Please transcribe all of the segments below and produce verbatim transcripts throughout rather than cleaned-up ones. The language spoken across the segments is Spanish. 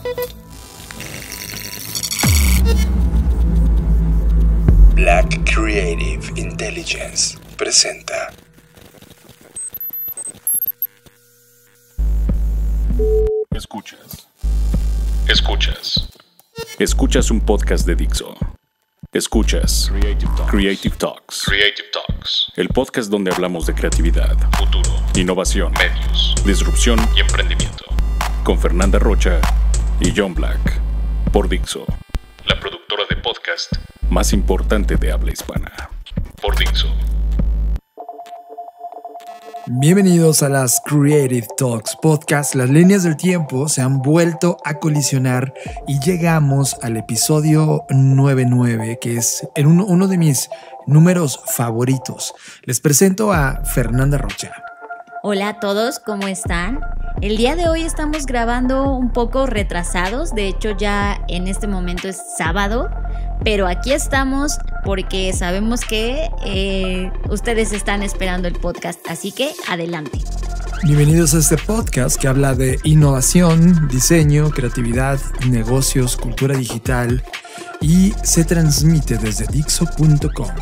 Black Creative Intelligence presenta. Escuchas. Escuchas. Escuchas un podcast de Dixo. Escuchas Creative Talks. Creative Talks. Creative Talks. El podcast donde hablamos de creatividad, futuro, innovación, medios, disrupción y emprendimiento. Con Fernanda Rocha y John Black. Por Dixo, la productora de podcast más importante de habla hispana. Por Dixo. Bienvenidos a las Creative Talks Podcast. Las líneas del tiempo se han vuelto a colisionar y llegamos al episodio noventa y nueve, que es en uno, uno de mis números favoritos. Les presento a Fernanda Rocha. Hola a todos, ¿cómo están? El día de hoy estamos grabando un poco retrasados, de hecho ya en este momento es sábado, pero aquí estamos porque sabemos que eh, ustedes están esperando el podcast, así que adelante. Bienvenidos a este podcast que habla de innovación, diseño, creatividad, negocios, cultura digital y se transmite desde Dixo punto com.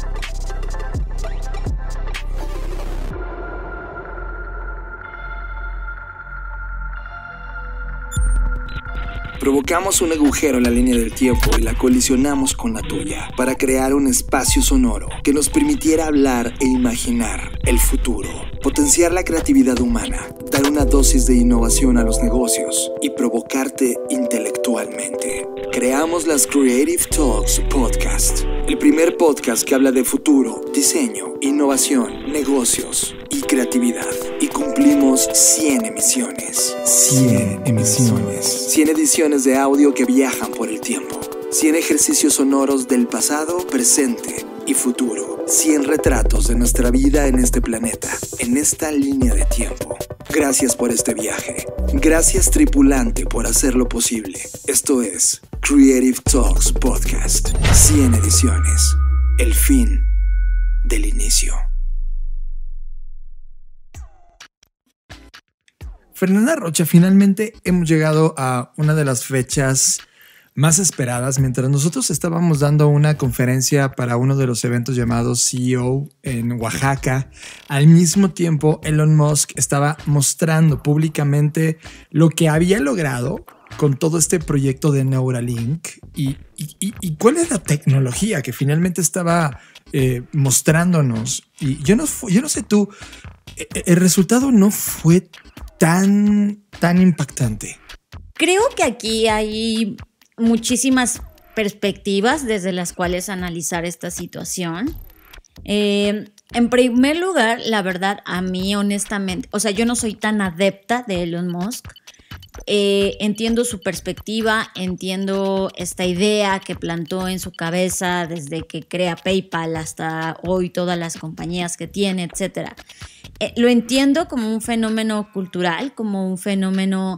Provocamos un agujero en la línea del tiempo y la colisionamos con la tuya para crear un espacio sonoro que nos permitiera hablar e imaginar el futuro, potenciar la creatividad humana, dar una dosis de innovación a los negocios y provocarte intelectualmente. Creamos las Creative Talks Podcast, el primer podcast que habla de futuro, diseño, innovación, negocios y creatividad. Y cumplimos cien emisiones. cien emisiones. cien ediciones de audio que viajan por el tiempo. cien ejercicios sonoros del pasado, presente y futuro. cien retratos de nuestra vida en este planeta, en esta línea de tiempo. Gracias por este viaje. Gracias, tripulante, por hacerlo posible. Esto es Creative Talks Podcast. cien ediciones. El fin del inicio. Fernanda Rocha, finalmente hemos llegado a una de las fechas más esperadas. Mientras nosotros estábamos dando una conferencia para uno de los eventos llamados C E O en Oaxaca, al mismo tiempo Elon Musk estaba mostrando públicamente lo que había logrado con todo este proyecto de Neuralink y, y, y cuál es la tecnología que finalmente estaba eh, mostrándonos. Y yo no, yo no sé tú, el resultado no fue tan, tan impactante. Creo que aquí hay muchísimas perspectivas desde las cuales analizar esta situación. Eh, en primer lugar, la verdad, a mí honestamente, o sea, yo no soy tan adepta de Elon Musk. Eh, entiendo su perspectiva, entiendo esta idea que plantó en su cabeza desde que crea PayPal hasta hoy, todas las compañías que tiene, etcétera. Eh, lo entiendo como un fenómeno cultural, como un fenómeno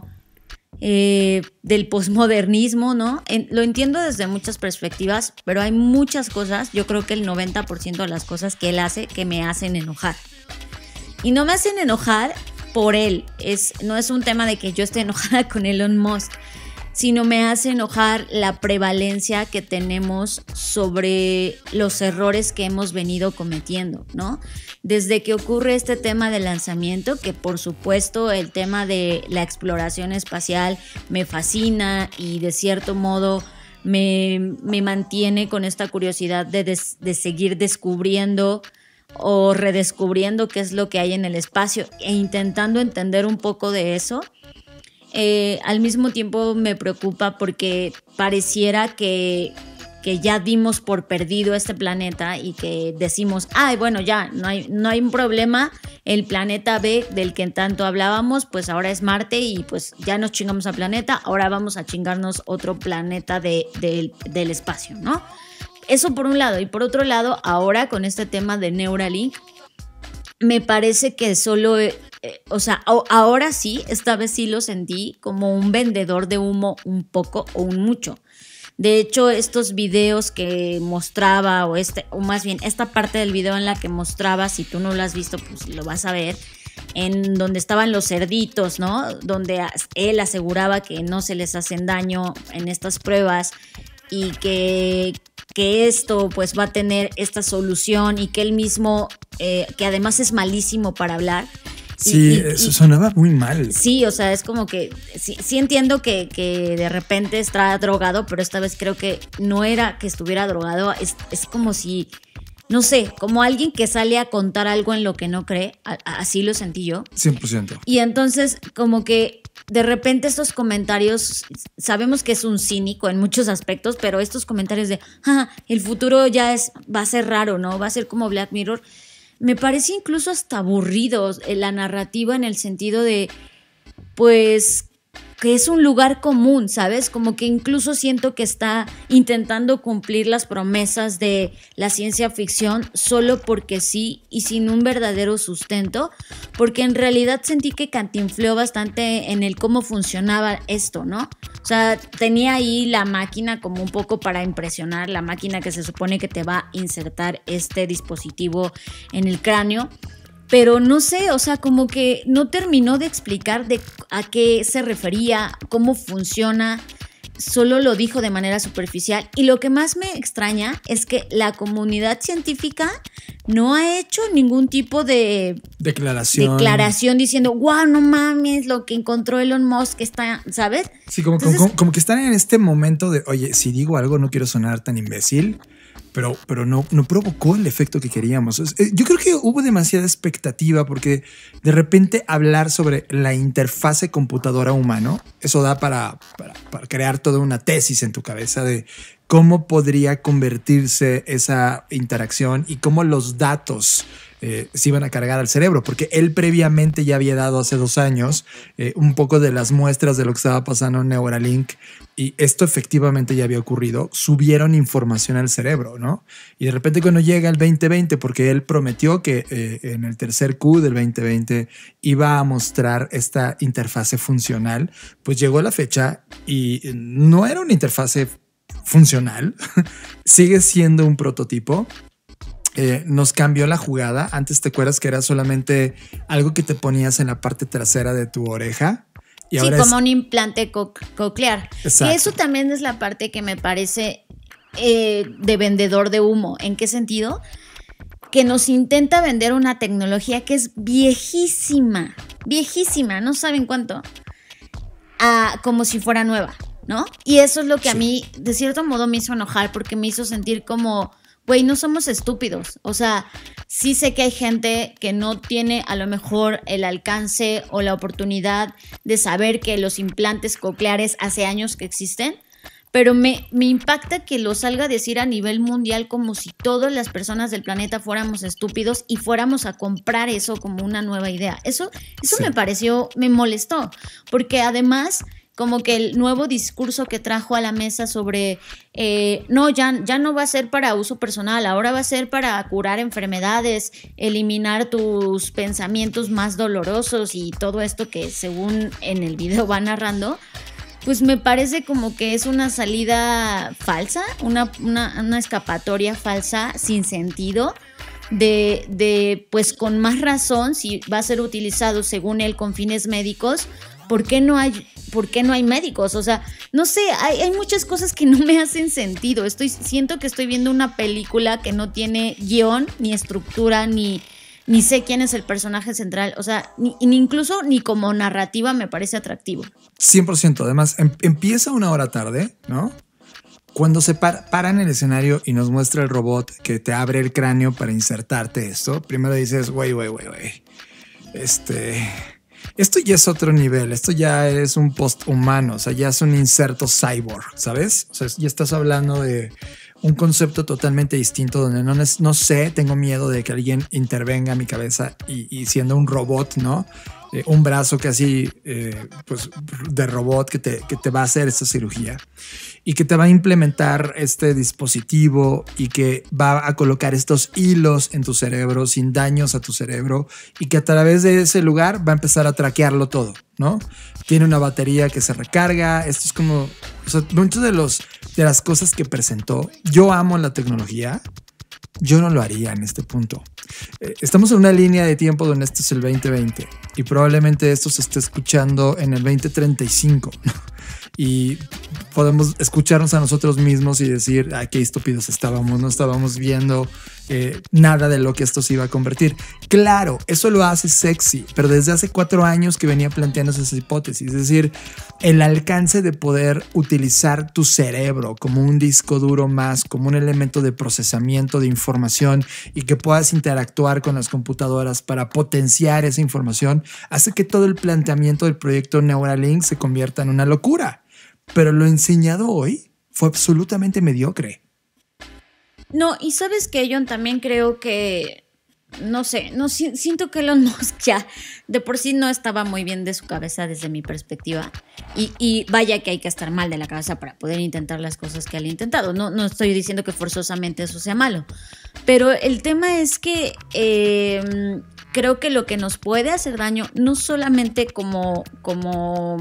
eh, del posmodernismo, ¿no? En, lo entiendo desde muchas perspectivas, pero hay muchas cosas, yo creo que el noventa por ciento de las cosas que él hace que me hacen enojar. Y no me hacen enojar por él, es, no es un tema de que yo esté enojada con Elon Musk, sino me hace enojar la prevalencia que tenemos sobre los errores que hemos venido cometiendo, ¿no? Desde que ocurre este tema del lanzamiento, que por supuesto el tema de la exploración espacial me fascina y de cierto modo me, me mantiene con esta curiosidad de, des, de seguir descubriendo o redescubriendo qué es lo que hay en el espacio e intentando entender un poco de eso. Eh, al mismo tiempo me preocupa porque pareciera que, que ya dimos por perdido este planeta y que decimos, ay, bueno, ya, no hay, no hay un problema, el planeta B del que tanto hablábamos, pues ahora es Marte y pues ya nos chingamos al planeta, ahora vamos a chingarnos otro planeta de, de, del espacio, ¿no? Eso por un lado. Y por otro lado, ahora con este tema de Neuralink, me parece que solo, eh, o sea, ahora sí, esta vez sí lo sentí como un vendedor de humo un poco o un mucho. De hecho, estos videos que mostraba, o este, o más bien esta parte del video en la que mostraba, si tú no lo has visto, pues lo vas a ver, en donde estaban los cerditos, ¿no? Donde él aseguraba que no se les hacen daño en estas pruebas y que, que esto pues va a tener esta solución y que él mismo, eh, que además es malísimo para hablar. Sí, y, y, eso sonaba muy mal. Sí, o sea, es como que sí, sí entiendo que, que de repente está drogado, pero esta vez creo que no era que estuviera drogado, es, es como si, no sé, como alguien que sale a contar algo en lo que no cree, a, a, así lo sentí yo. cien por ciento. Y entonces como que de repente estos comentarios, sabemos que es un cínico en muchos aspectos, pero estos comentarios de, ah, el futuro ya es, va a ser raro, ¿no? Va a ser como Black Mirror. Me parece incluso hasta aburrido la narrativa en el sentido de, pues, que es un lugar común, ¿sabes? Como que incluso siento que está intentando cumplir las promesas de la ciencia ficción solo porque sí y sin un verdadero sustento, porque en realidad sentí que cantinfleó bastante en el cómo funcionaba esto, ¿no? O sea, tenía ahí la máquina como un poco para impresionar, la máquina que se supone que te va a insertar este dispositivo en el cráneo. Pero no sé, o sea, como que no terminó de explicar de a qué se refería, cómo funciona, solo lo dijo de manera superficial. Y lo que más me extraña es que la comunidad científica no ha hecho ningún tipo de declaración, declaración diciendo, wow, no mames, lo que encontró Elon Musk está, ¿sabes? Sí, como, Entonces, como, como que están en este momento de, oye, si digo algo no quiero sonar tan imbécil. Pero, pero no, no provocó el efecto que queríamos. Yo creo que hubo demasiada expectativa porque de repente hablar sobre la interfase computadora-humano, eso da para, para, para crear toda una tesis en tu cabeza de cómo podría convertirse esa interacción y cómo los datos eh, se iban a cargar al cerebro, porque él previamente ya había dado hace dos años eh, un poco de las muestras de lo que estaba pasando en Neuralink. Y esto efectivamente ya había ocurrido, subieron información al cerebro, ¿no? Y de repente cuando llega el veinte veinte, porque él prometió que eh, en el tercer Q del veinte veinte iba a mostrar esta interfase funcional, pues llegó la fecha y no era una interfase funcional, sigue siendo un prototipo. Eh, nos cambió la jugada. Antes te acuerdas que era solamente algo que te ponías en la parte trasera de tu oreja. Y sí, ahora como es... un implante co- coclear. Exacto. Y eso también es la parte que me parece eh, de vendedor de humo. ¿En qué sentido? Que nos intenta vender una tecnología que es viejísima, viejísima, no saben cuánto, a, como si fuera nueva, ¿no? Y eso es lo que sí. a mí, de cierto modo, me hizo enojar porque me hizo sentir como... Güey, no somos estúpidos. O sea, sí sé que hay gente que no tiene a lo mejor el alcance o la oportunidad de saber que los implantes cocleares hace años que existen, pero me, me impacta que lo salga a decir a nivel mundial como si todas las personas del planeta fuéramos estúpidos y fuéramos a comprar eso como una nueva idea. Eso, eso sí. me pareció, me molestó, porque además... como que el nuevo discurso que trajo a la mesa sobre, eh, no, ya, ya no va a ser para uso personal, ahora va a ser para curar enfermedades, eliminar tus pensamientos más dolorosos y todo esto que según en el video va narrando, pues me parece como que es una salida falsa, una, una, una escapatoria falsa sin sentido. De, de, pues con más razón, si va a ser utilizado según él con fines médicos, ¿por qué no hay, por qué no hay médicos? O sea, no sé, hay, hay muchas cosas que no me hacen sentido. Estoy, siento que estoy viendo una película que no tiene guión, ni estructura, ni, ni sé quién es el personaje central. O sea, ni, ni incluso ni como narrativa me parece atractivo. cien por ciento. Además, em, empieza una hora tarde, ¿no? Cuando se para, para en el escenario y nos muestra el robot que te abre el cráneo para insertarte esto, primero dices, güey, güey, güey, güey. Este... Esto ya es otro nivel, esto ya es un post-humano, o sea, ya es un inserto cyborg, ¿sabes? O sea, ya estás hablando de un concepto totalmente distinto donde no, no sé, tengo miedo de que alguien intervenga en mi cabeza y, y siendo un robot, ¿no? Eh, un brazo casi eh, pues, de robot que te, que te va a hacer esta cirugía y que te va a implementar este dispositivo y que va a colocar estos hilos en tu cerebro sin daños a tu cerebro y que a través de ese lugar va a empezar a traquearlo todo, ¿no? Tiene una batería que se recarga. Esto es como, o sea, muchas de, los, de las cosas que presentó. Yo amo la tecnología, yo no lo haría en este punto. Eh, estamos en una línea de tiempo donde este es el veinte veinte y probablemente esto se esté escuchando en el veinte treinta y cinco. Y podemos escucharnos a nosotros mismos y decir, ah, qué estúpidos estábamos, no estábamos viendo eh, nada de lo que esto se iba a convertir. Claro, eso lo hace sexy, pero desde hace cuatro años que venía planteándose esa hipótesis, es decir, el alcance de poder utilizar tu cerebro como un disco duro más, como un elemento de procesamiento de información y que puedas interactuar con las computadoras para potenciar esa información, hace que todo el planteamiento del proyecto Neuralink se convierta en una locura. Pero lo enseñado hoy fue absolutamente mediocre. No, y sabes que John, también creo que, no sé, no siento que Elon Musk ya de por sí no estaba muy bien de su cabeza desde mi perspectiva. Y, y vaya que hay que estar mal de la cabeza para poder intentar las cosas que él ha intentado. No, no estoy diciendo que forzosamente eso sea malo. Pero el tema es que eh, creo que lo que nos puede hacer daño, no solamente como, como,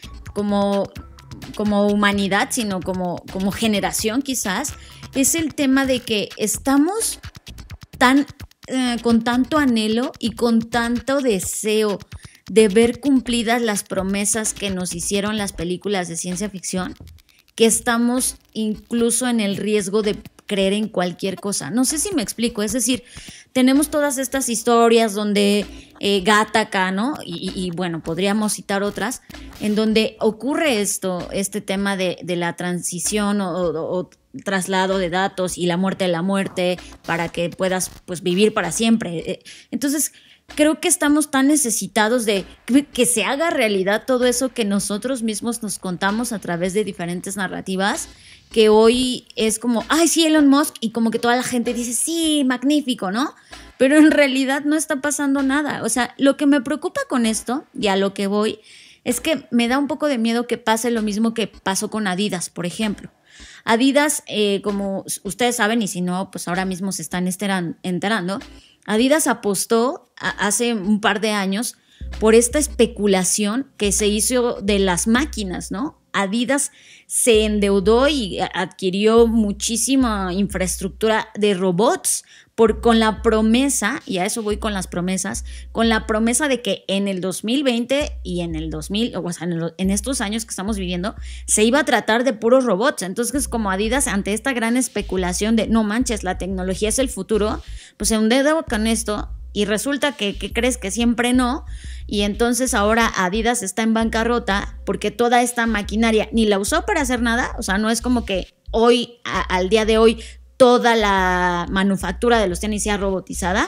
como, como humanidad, sino como, como generación quizás, es el tema de que estamos tan, eh, con tanto anhelo y con tanto deseo de ver cumplidas las promesas que nos hicieron las películas de ciencia ficción, que estamos incluso en el riesgo de creer en cualquier cosa. No sé si me explico, es decir, tenemos todas estas historias donde eh, Gattaca, ¿no? Y, y, y bueno, podríamos citar otras, en donde ocurre esto, este tema de, de la transición o, o, o traslado de datos y la muerte de la muerte para que puedas pues vivir para siempre. Entonces, creo que estamos tan necesitados de que se haga realidad todo eso que nosotros mismos nos contamos a través de diferentes narrativas, que hoy es como, ay, sí, Elon Musk, y como que toda la gente dice, sí, magnífico, ¿no? Pero en realidad no está pasando nada. O sea, lo que me preocupa con esto, y a lo que voy, es que me da un poco de miedo que pase lo mismo que pasó con Adidas, por ejemplo. Adidas, eh, como ustedes saben, y si no, pues ahora mismo se están enterando, Adidas apostó a, hace un par de años por esta especulación que se hizo de las máquinas, ¿no? Adidas se endeudó y adquirió muchísima infraestructura de robots por, con la promesa, y a eso voy con las promesas, con la promesa de que en el dos mil veinte y en el dos mil, o sea, en, el, en estos años que estamos viviendo, se iba a tratar de puros robots. Entonces, como Adidas, ante esta gran especulación de no manches, la tecnología es el futuro, pues se hundió con esto. Y resulta que, que crees que siempre no, y entonces ahora Adidas está en bancarrota porque toda esta maquinaria ni la usó para hacer nada. O sea, no es como que hoy, a, al día de hoy, toda la manufactura de los tenis sea robotizada.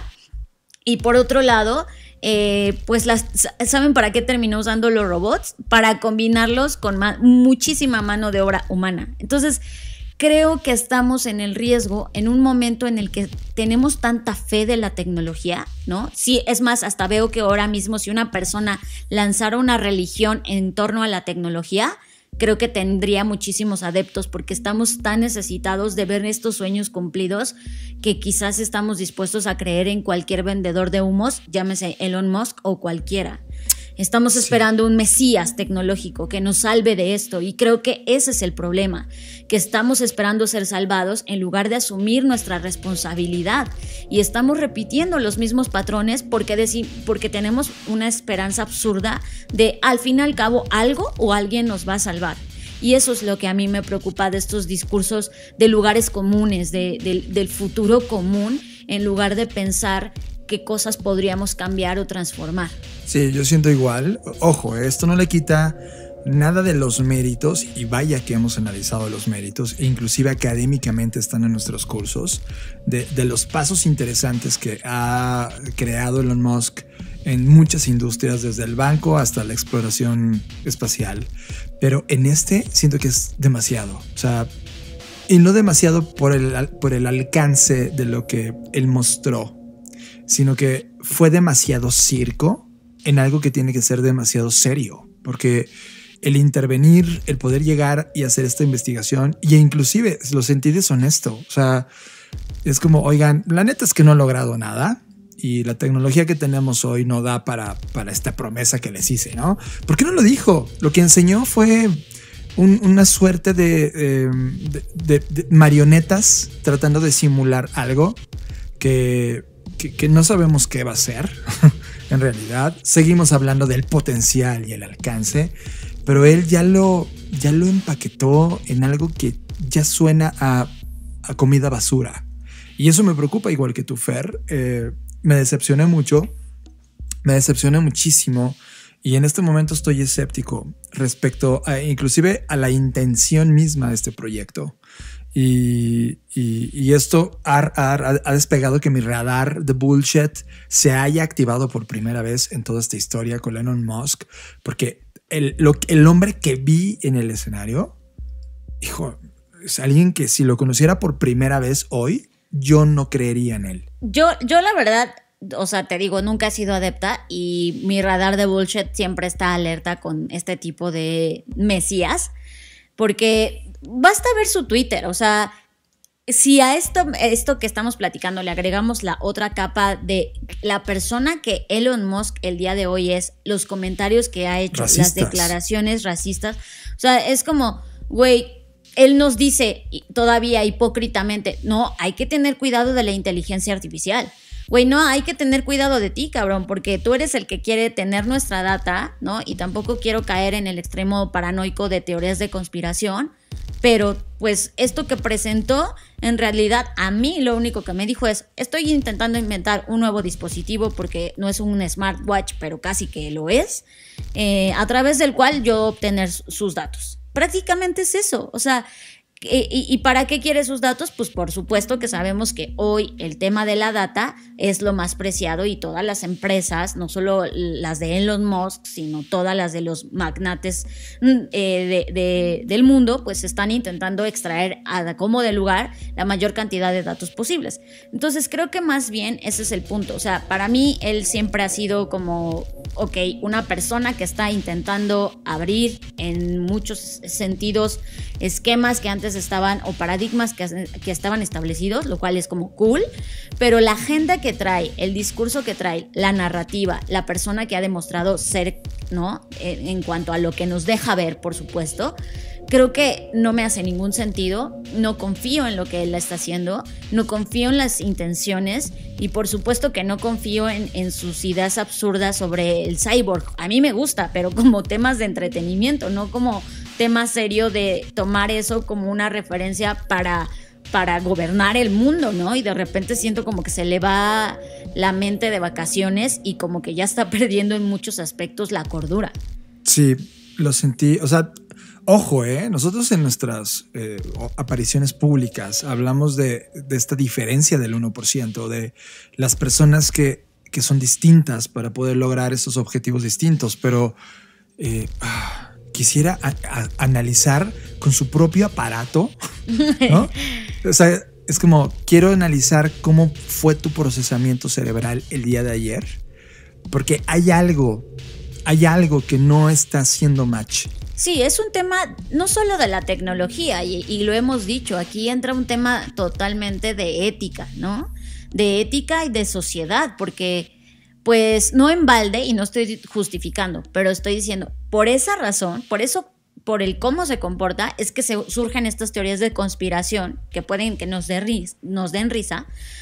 Y por otro lado, eh, pues las, ¿saben para qué terminó usando los robots? Para combinarlos con ma- muchísima mano de obra humana. Entonces, creo que estamos en el riesgo en un momento en el que tenemos tanta fe de la tecnología, ¿no? Sí, es más, hasta veo que ahora mismo si una persona lanzara una religión en torno a la tecnología, creo que tendría muchísimos adeptos porque estamos tan necesitados de ver estos sueños cumplidos que quizás estamos dispuestos a creer en cualquier vendedor de humos, llámese Elon Musk o cualquiera. Estamos esperando un mesías tecnológico que nos salve de esto, y creo que ese es el problema, que estamos esperando ser salvados en lugar de asumir nuestra responsabilidad, y estamos repitiendo los mismos patrones porque, deci- porque tenemos una esperanza absurda de al fin y al cabo algo o alguien nos va a salvar. Y eso es lo que a mí me preocupa de estos discursos de lugares comunes, de, de, del futuro común, en lugar de pensar qué cosas podríamos cambiar o transformar. Sí, yo siento igual. Ojo, esto no le quita nada de los méritos, y vaya que hemos analizado los méritos, e inclusive académicamente están en nuestros cursos, de, de los pasos interesantes que ha creado Elon Musk en muchas industrias, desde el banco hasta la exploración espacial. Pero en este siento que es demasiado. O sea, y no demasiado por el, por el alcance de lo que él mostró, sino que fue demasiado circo en algo que tiene que ser demasiado serio, porque el intervenir, el poder llegar y hacer esta investigación, y inclusive lo sentí deshonesto, o sea, es como, oigan, la neta es que no he logrado nada y la tecnología que tenemos hoy no da para, para esta promesa que les hice, ¿no? ¿Por qué no lo dijo? Lo que enseñó fue un, una suerte de, eh, de, de, de marionetas tratando de simular algo que, que, que no sabemos qué va a ser en realidad. Seguimos hablando del potencial y el alcance, pero él ya lo, ya lo empaquetó en algo que ya suena a, a comida basura. Y eso me preocupa, igual que tú, Fer. Eh, me decepcioné mucho, me decepcioné muchísimo. Y en este momento estoy escéptico respecto a, inclusive a la intención misma de este proyecto. Y, y, y esto ha, ha, ha despegado que mi radar de bullshit se haya activado por primera vez en toda esta historia con Elon Musk. Porque el, lo, el hombre que vi en el escenario, hijo, es alguien que si lo conociera por primera vez hoy, yo no creería en él. Yo, yo la verdad, o sea, te digo, nunca he sido adepta y mi radar de bullshit siempre está alerta con este tipo de mesías, porque basta ver su Twitter, o sea, si a esto, esto que estamos platicando le agregamos la otra capa de la persona que Elon Musk el día de hoy es, los comentarios que ha hecho, racistas, las declaraciones racistas, o sea, es como, güey, él nos dice todavía hipócritamente, no, hay que tener cuidado de la inteligencia artificial. Güey, no, hay que tener cuidado de ti, cabrón, porque tú eres el que quiere tener nuestra data, ¿no? Y tampoco quiero caer en el extremo paranoico de teorías de conspiración, pero pues esto que presentó, en realidad a mí lo único que me dijo es, estoy intentando inventar un nuevo dispositivo porque no es un smartwatch, pero casi que lo es, eh, a través del cual yo obtener sus datos. Prácticamente es eso, o sea, ¿y, y para qué quiere sus datos? Pues por supuesto que sabemos que hoy el tema de la data es lo más preciado y todas las empresas, no solo las de Elon Musk, sino todas las de los magnates eh, de, de, del mundo, pues están intentando extraer a como de lugar la mayor cantidad de datos posibles. Entonces creo que más bien ese es el punto, o sea, para mí él siempre ha sido como, ok, una persona que está intentando abrir en muchos sentidos esquemas que antes estaban o paradigmas que, que estaban establecidos, lo cual es como cool, pero la agenda que trae, el discurso que trae, la narrativa, la persona que ha demostrado ser, ¿no? En, en cuanto a lo que nos deja ver, por supuesto, creo que no me hace ningún sentido, no confío en lo que él está haciendo, no confío en las intenciones y por supuesto que no confío en, en sus ideas absurdas sobre el cyborg. A mí me gusta, pero como temas de entretenimiento, no como tema serio de tomar eso como una referencia para, para gobernar el mundo, ¿no? Y de repente siento como que se le va la mente de vacaciones y como que ya está perdiendo en muchos aspectos la cordura. Sí, lo sentí, o sea, ojo, ¿eh? Nosotros en nuestras eh, apariciones públicas hablamos de, de esta diferencia del uno por ciento, de las personas que, que son distintas para poder lograr esos objetivos distintos, pero eh, quisiera a, a, analizar con su propio aparato, ¿no? O sea, es como, quiero analizar cómo fue tu procesamiento cerebral el día de ayer, porque hay algo, hay algo que no está haciendo match. Sí, es un tema no solo de la tecnología y, y lo hemos dicho, aquí entra un tema totalmente de ética, ¿no? De ética y de sociedad, porque pues no en balde, y no estoy justificando, pero estoy diciendo, por esa razón, por eso, por el cómo se comporta, es que se surgen estas teorías de conspiración que pueden que nos, de ris, nos den risa,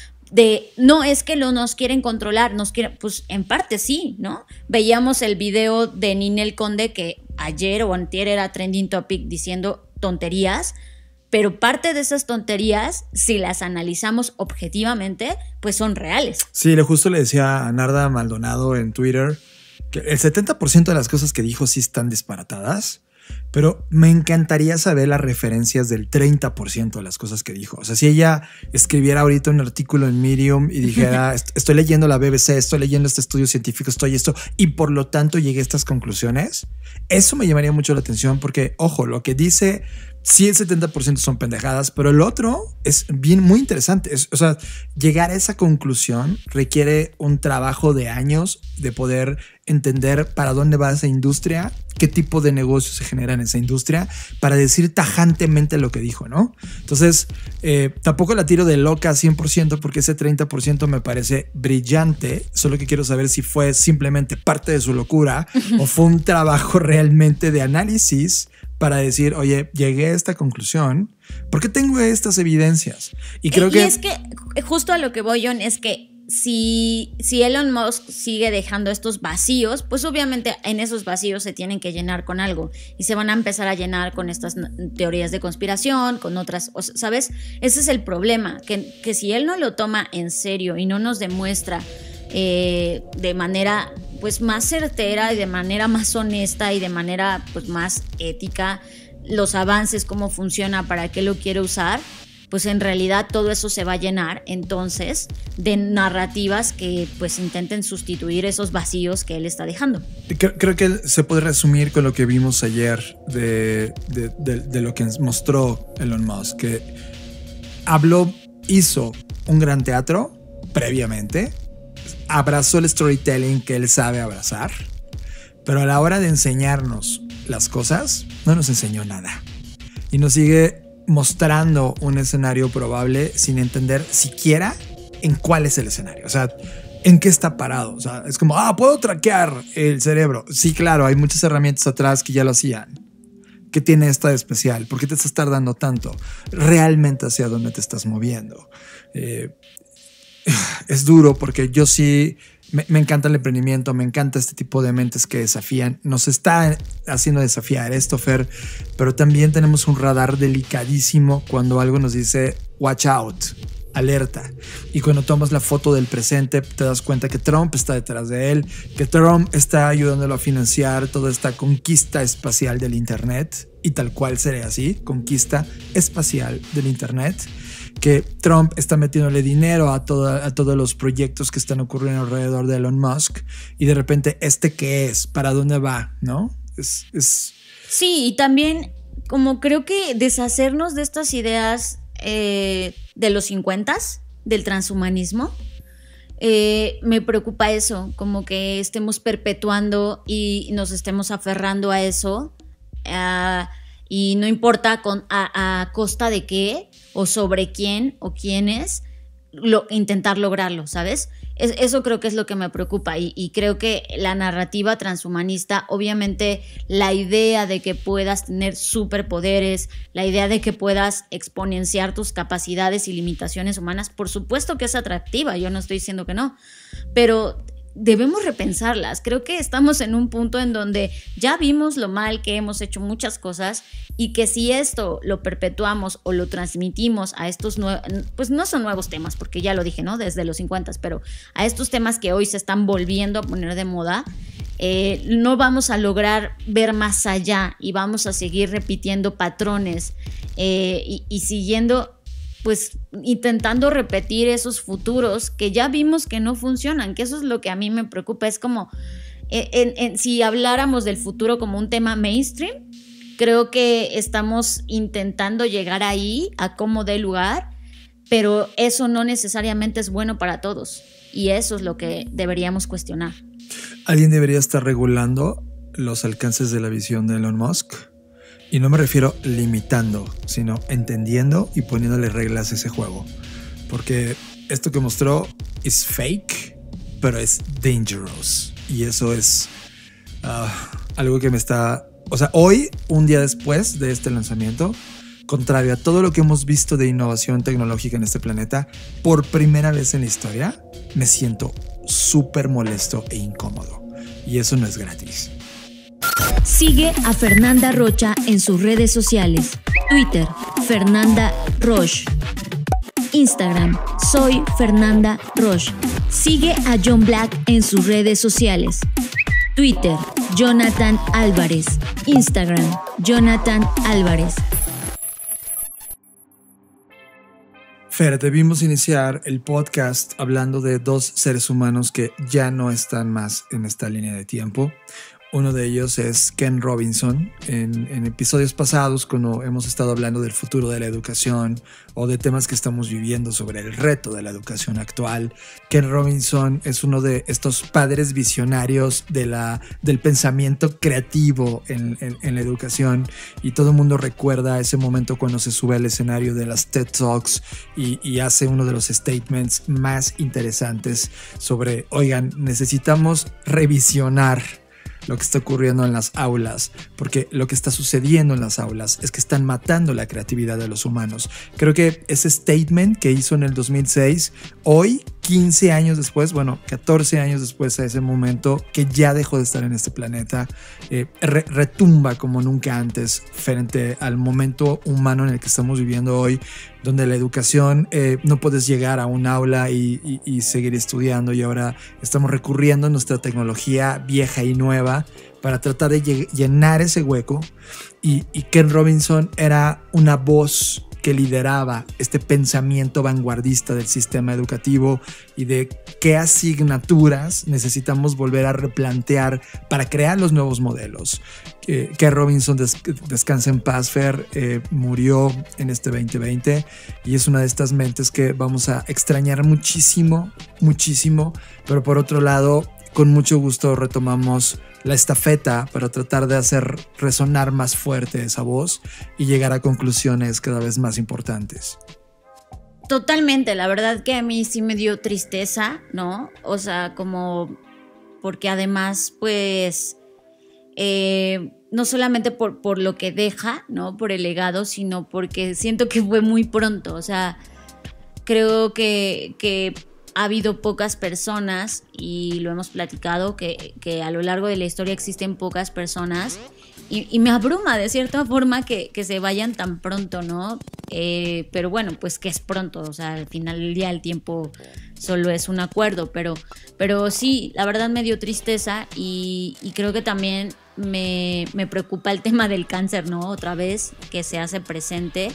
de no es que lo nos quieren controlar, nos quieren, pues en parte sí, ¿no? Veíamos el video de Ninel Conde que ayer o antier era trending topic diciendo tonterías, pero parte de esas tonterías, si las analizamos objetivamente, pues son reales. Sí, justo le decía a Narda Maldonado en Twitter que el setenta por ciento de las cosas que dijo sí están disparatadas, pero me encantaría saber las referencias del treinta por ciento de las cosas que dijo. O sea, si ella escribiera ahorita un artículo en Medium y dijera, estoy leyendo la B B C, estoy leyendo este estudio científico, estoy esto, y por lo tanto llegué a estas conclusiones, eso me llamaría mucho la atención porque, ojo, lo que dice, sí, el setenta por ciento son pendejadas, pero el otro es bien muy interesante. Es, o sea, llegar a esa conclusión requiere un trabajo de años de poder entender para dónde va esa industria, qué tipo de negocios se genera en esa industria, para decir tajantemente lo que dijo, ¿no? Entonces, eh, tampoco la tiro de loca cien por ciento porque ese treinta por ciento me parece brillante, solo que quiero saber si fue simplemente parte de su locura o fue un trabajo realmente de análisis para decir, oye, llegué a esta conclusión porque tengo estas evidencias. Y creo y que... es que justo a lo que voy, John, es que si, si Elon Musk sigue dejando estos vacíos, pues obviamente en esos vacíos se tienen que llenar con algo y se van a empezar a llenar con estas teorías de conspiración, con otras, ¿sabes? Ese es el problema, que, que si él no lo toma en serio y no nos demuestra eh, de manera pues más certera y de manera más honesta y de manera pues más ética los avances, cómo funciona, para qué lo quiere usar, pues en realidad todo eso se va a llenar entonces de narrativas que pues intenten sustituir esos vacíos que él está dejando. Creo, creo que se puede resumir con lo que vimos ayer de, de, de, de lo que mostró Elon Musk, que habló, hizo un gran teatro previamente, abrazó el storytelling que él sabe abrazar, pero a la hora de enseñarnos las cosas no nos enseñó nada y nos sigue mostrando un escenario probable sin entender siquiera en cuál es el escenario, o sea, en qué está parado. O sea, es como, ah, puedo traquear el cerebro. Sí, claro, hay muchas herramientas atrás que ya lo hacían. ¿Qué tiene esta de especial? ¿Por qué te estás tardando tanto? ¿Realmente hacia dónde te estás moviendo? Eh, es duro porque yo sí me, me encanta el emprendimiento, me encanta este tipo de mentes que desafían. Nos está haciendo desafiar esto, Fer, pero también tenemos un radar delicadísimo cuando algo nos dice watch out, alerta. Y cuando tomas la foto del presente te das cuenta que Trump está detrás de él, que Trump está ayudándolo a financiar toda esta conquista espacial del internet, y tal cual sería así, conquista espacial del internet, que Trump está metiéndole dinero a, toda, a todos los proyectos que están ocurriendo alrededor de Elon Musk, y de repente, ¿este qué es? ¿Para dónde va? ¿No? Es, es... Sí, y también como creo que deshacernos de estas ideas eh, de los cincuentas, del transhumanismo, eh, me preocupa eso, como que estemos perpetuando y nos estemos aferrando a eso, uh, y no importa con, a, a costa de qué o sobre quién o quiénes, lo, intentar lograrlo, ¿sabes? Es, eso creo que es lo que me preocupa, y, y creo que la narrativa transhumanista, obviamente la idea de que puedas tener superpoderes, la idea de que puedas exponenciar tus capacidades y limitaciones humanas, por supuesto que es atractiva, yo no estoy diciendo que no, pero debemos repensarlas. Creo que estamos en un punto en donde ya vimos lo mal que hemos hecho muchas cosas, y que si esto lo perpetuamos o lo transmitimos a estos nuevos, pues no son nuevos temas, porque ya lo dije, ¿no? Desde los cincuenta, pero a estos temas que hoy se están volviendo a poner de moda, eh, no vamos a lograr ver más allá y vamos a seguir repitiendo patrones eh, y, y siguiendo, pues intentando repetir esos futuros que ya vimos que no funcionan, que eso es lo que a mí me preocupa. Es como, en, en, si habláramos del futuro como un tema mainstream, creo que estamos intentando llegar ahí a cómo dé lugar, pero eso no necesariamente es bueno para todos, y eso es lo que deberíamos cuestionar. ¿Alguien debería estar regulando los alcances de la visión de Elon Musk? Y no me refiero limitando, sino entendiendo y poniéndole reglas a ese juego. Porque esto que mostró es fake, pero es dangerous. Y eso es uh, algo que me está... O sea, hoy, un día después de este lanzamiento, contrario a todo lo que hemos visto de innovación tecnológica en este planeta, por primera vez en la historia, me siento súper molesto e incómodo. Y eso no es gratis. Sigue a Fernanda Rocha en sus redes sociales. Twitter, Fernanda Roche. Instagram, soy Fernanda Roche. Sigue a John Black en sus redes sociales. Twitter, Jonathan Álvarez. Instagram, Jonathan Álvarez. Fer, debimos iniciar el podcast hablando de dos seres humanos que ya no están más en esta línea de tiempo. Uno de ellos es Ken Robinson. En, en episodios pasados, cuando hemos estado hablando del futuro de la educación o de temas que estamos viviendo sobre el reto de la educación actual, Ken Robinson es uno de estos padres visionarios de la, del pensamiento creativo en, en, en la educación, y todo el mundo recuerda ese momento cuando se sube al escenario de las TED Talks y, y hace uno de los statements más interesantes sobre, oigan, necesitamos revisionar lo que está ocurriendo en las aulas, porque lo que está sucediendo en las aulas es que están matando la creatividad de los humanos. Creo que ese statement que hizo en el dos mil seis, hoy, quince años después, bueno, catorce años después a ese momento, que ya dejó de estar en este planeta, eh, re retumba como nunca antes frente al momento humano en el que estamos viviendo hoy, donde la educación, eh, no puedes llegar a un aula y, y, y seguir estudiando, y ahora estamos recurriendo a nuestra tecnología vieja y nueva para tratar de llenar ese hueco, y, y Ken Robinson era una voz que lideraba este pensamiento vanguardista del sistema educativo y de qué asignaturas necesitamos volver a replantear para crear los nuevos modelos. Eh, Ken Robinson, des descansa en paz, Fer, eh, murió en este veinte veinte, y es una de estas mentes que vamos a extrañar muchísimo, muchísimo, pero por otro lado, con mucho gusto retomamos la estafeta para tratar de hacer resonar más fuerte esa voz y llegar a conclusiones cada vez más importantes. Totalmente, la verdad que a mí sí me dio tristeza, ¿no? O sea, como porque además, pues, eh, no solamente por, por lo que deja, ¿no? Por el legado, sino porque siento que fue muy pronto. O sea, creo que... que ha habido pocas personas, y lo hemos platicado, que, que a lo largo de la historia existen pocas personas, y, y me abruma de cierta forma que, que se vayan tan pronto, ¿no? Eh, pero bueno, pues que es pronto, o sea, al final del día el tiempo solo es un acuerdo, pero, pero sí, la verdad me dio tristeza, y, y creo que también me, me preocupa el tema del cáncer, ¿no? Otra vez que se hace presente,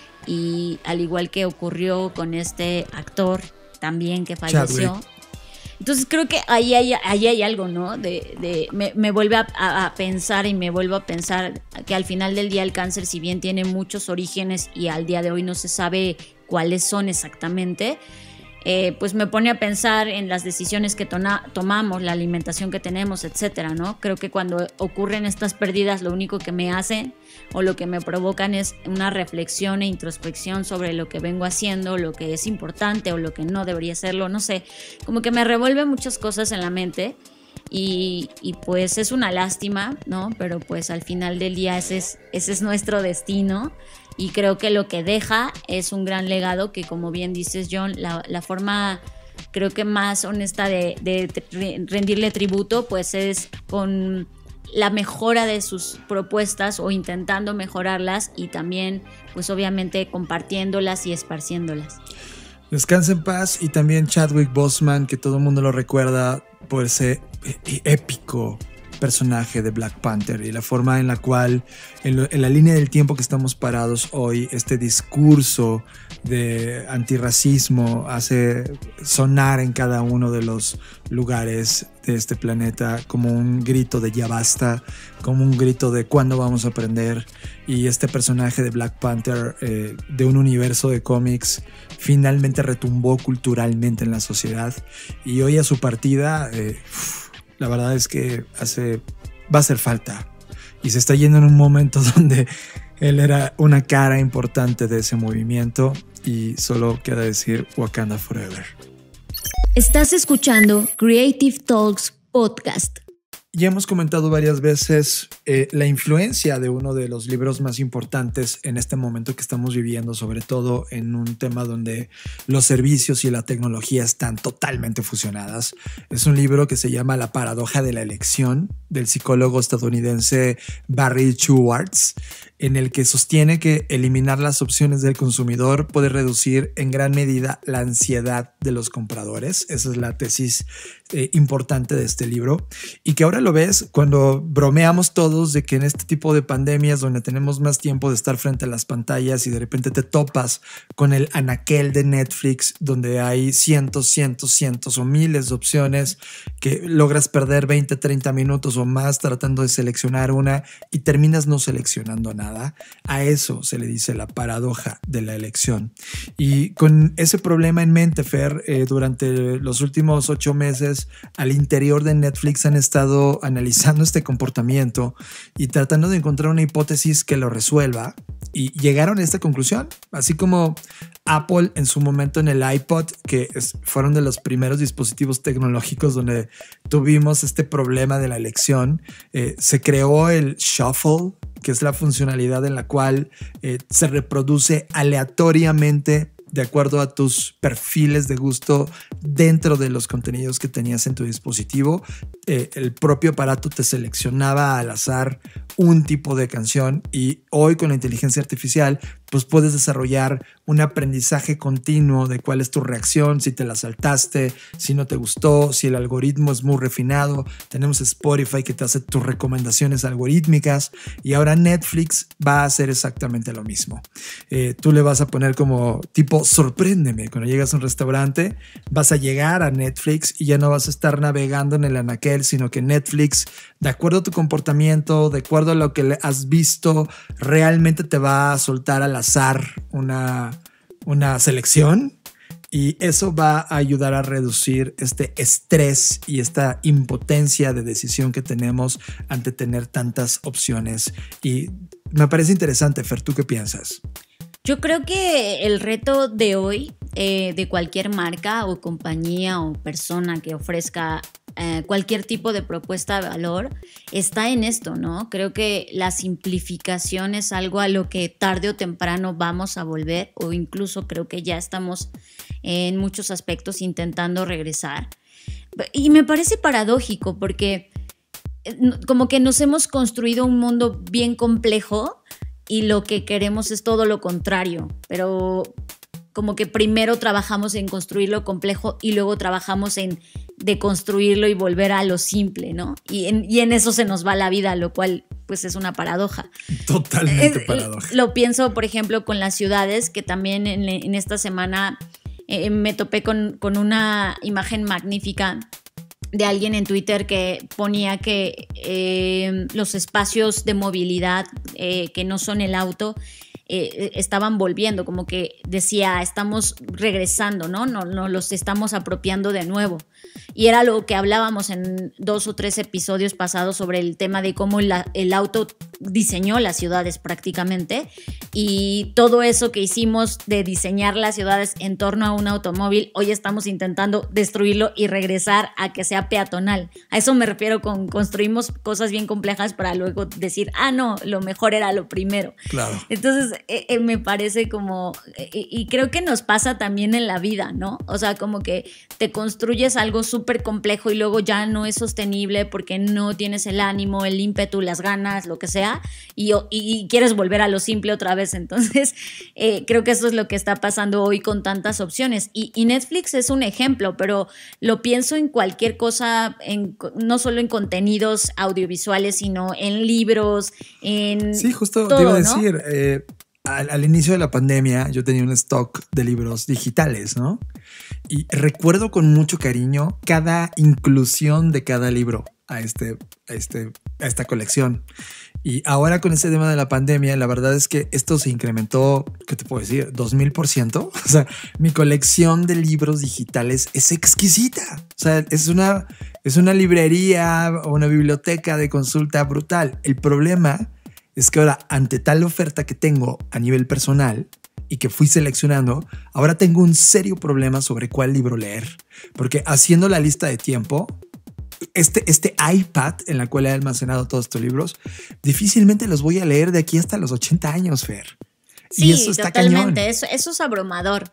y al igual que ocurrió con este actor también que falleció. Chadwick. Entonces creo que ahí hay, ahí hay algo, ¿no? De, de, me, me vuelve a, a, a pensar y me vuelvo a pensar que al final del día el cáncer, si bien tiene muchos orígenes y al día de hoy no se sabe cuáles son exactamente, eh, pues me pone a pensar en las decisiones que tona, tomamos, la alimentación que tenemos, etcétera, ¿no? Creo que cuando ocurren estas pérdidas, lo único que me hacen o lo que me provocan es una reflexión e introspección sobre lo que vengo haciendo, lo que es importante o lo que no debería serlo, no sé, como que me revuelve muchas cosas en la mente, y, y pues es una lástima, ¿no? Pero pues al final del día ese es, ese es nuestro destino, y creo que lo que deja es un gran legado que, como bien dices, John, la, la forma creo que más honesta de, de rendirle tributo pues es con la mejora de sus propuestas o intentando mejorarlas, y también pues obviamente compartiéndolas y esparciéndolas. Descansa en paz. Y también Chadwick Boseman, que todo el mundo lo recuerda por ese épico personaje de Black Panther, y la forma en la cual en, lo, en la línea del tiempo que estamos parados hoy, este discurso de antirracismo hace sonar en cada uno de los lugares de este planeta como un grito de ya basta, como un grito de cuándo vamos a aprender. Y este personaje de Black Panther, eh, de un universo de cómics, finalmente retumbó culturalmente en la sociedad, y hoy a su partida, eh, la verdad es que hace, va a hacer falta, y se está yendo en un momento donde él era una cara importante de ese movimiento, y solo queda decir Wakanda Forever. Estás escuchando Creative Talks Podcast. Ya hemos comentado varias veces eh, la influencia de uno de los libros más importantes en este momento que estamos viviendo, sobre todo en un tema donde los servicios y la tecnología están totalmente fusionadas. Es un libro que se llama La paradoja de la elección, del psicólogo estadounidense Barry Schwartz, en el que sostiene que eliminar las opciones del consumidor puede reducir en gran medida la ansiedad de los compradores. Esa es la tesis eh, importante de este libro, y que ahora lo ves cuando bromeamos todos de que en este tipo de pandemias donde tenemos más tiempo de estar frente a las pantallas y de repente te topas con el anaquel de Netflix donde hay cientos, cientos, cientos o miles de opciones, que logras perder veinte, treinta minutos o más tratando de seleccionar una y terminas no seleccionando nada. seleccionada. A eso se le dice la paradoja de la elección. Y con ese problema en mente, Fer, eh, durante los últimos ocho meses al interior de Netflix han estado analizando este comportamiento y tratando de encontrar una hipótesis que lo resuelva, y llegaron a esta conclusión, así como Apple en su momento en el iPod, que es, fueron de los primeros dispositivos tecnológicos donde tuvimos este problema de la elección. Eh, se creó el Shuffle, que es la funcionalidad en la cual eh, se reproduce aleatoriamente de acuerdo a tus perfiles de gusto dentro de los contenidos que tenías en tu dispositivo. Eh, el propio aparato te seleccionaba al azar un tipo de canción, y hoy con la inteligencia artificial pues puedes desarrollar un aprendizaje continuo de cuál es tu reacción, si te la saltaste, si no te gustó, si el algoritmo es muy refinado. Tenemos Spotify que te hace tus recomendaciones algorítmicas, y ahora Netflix va a hacer exactamente lo mismo. Eh, tú le vas a poner como tipo sorpréndeme. Cuando llegas a un restaurante vas a llegar a Netflix y ya no vas a estar navegando en el anaquel, sino que Netflix, de acuerdo a tu comportamiento, de acuerdo a lo que has visto, realmente te va a soltar al azar una, una selección, y eso va a ayudar a reducir este estrés y esta impotencia de decisión que tenemos ante tener tantas opciones. Y me parece interesante, Fer, ¿tú qué piensas? Yo creo que el reto de hoy eh, de cualquier marca o compañía o persona que ofrezca eh, cualquier tipo de propuesta de valor está en esto, ¿no? Creo que la simplificación es algo a lo que tarde o temprano vamos a volver, o incluso creo que ya estamos en muchos aspectos intentando regresar. Y me parece paradójico porque como que nos hemos construido un mundo bien complejo y lo que queremos es todo lo contrario, pero como que primero trabajamos en construir lo complejo y luego trabajamos en deconstruirlo y volver a lo simple, ¿no? Y en, y en eso se nos va la vida, lo cual pues es una paradoja. Totalmente paradoja. Lo pienso, por ejemplo, con las ciudades, que también en, en esta semana eh, me topé con, con una imagen magnífica de alguien en Twitter que ponía que eh, los espacios de movilidad eh, que no son el auto eh, estaban volviendo, como que decía, estamos regresando, ¿no? No, no los estamos apropiando de nuevo. Y era lo que hablábamos en dos o tres episodios pasados sobre el tema de cómo la, el auto diseñó las ciudades prácticamente, y todo eso que hicimos de diseñar las ciudades en torno a un automóvil, hoy estamos intentando destruirlo y regresar a que sea peatonal. A eso me refiero con construimos cosas bien complejas para luego decir, ah, no, lo mejor era lo primero. Claro. Entonces eh, eh, me parece como, eh, y creo que nos pasa también en la vida, ¿no? O sea, como que te construyes algo súper complejo y luego ya no es sostenible porque no tienes el ánimo, el ímpetu, las ganas, lo que sea, y, y quieres volver a lo simple otra vez. Entonces eh, creo que eso es lo que está pasando hoy con tantas opciones, y, y Netflix es un ejemplo, pero lo pienso en cualquier cosa, en, no solo en contenidos audiovisuales, sino en libros, en sí, justo todo, te iba a ¿no? decir, eh, al, al inicio de la pandemia yo tenía un stock de libros digitales, ¿no? Y recuerdo con mucho cariño cada inclusión de cada libro a, este, a, este, a esta colección. Y ahora con este tema de la pandemia, la verdad es que esto se incrementó, ¿qué te puedo decir? dos mil por ciento. O sea, mi colección de libros digitales es exquisita. O sea, es una, es una librería o una biblioteca de consulta brutal. El problema es que ahora, ante tal oferta que tengo a nivel personal y que fui seleccionando, ahora tengo un serio problema sobre cuál libro leer. Porque haciendo la lista de tiempo, Este, este iPad en la cual he almacenado todos estos libros, difícilmente los voy a leer de aquí hasta los ochenta años, Fer. Sí, y eso está totalmente. cañón. Eso, eso es abrumador.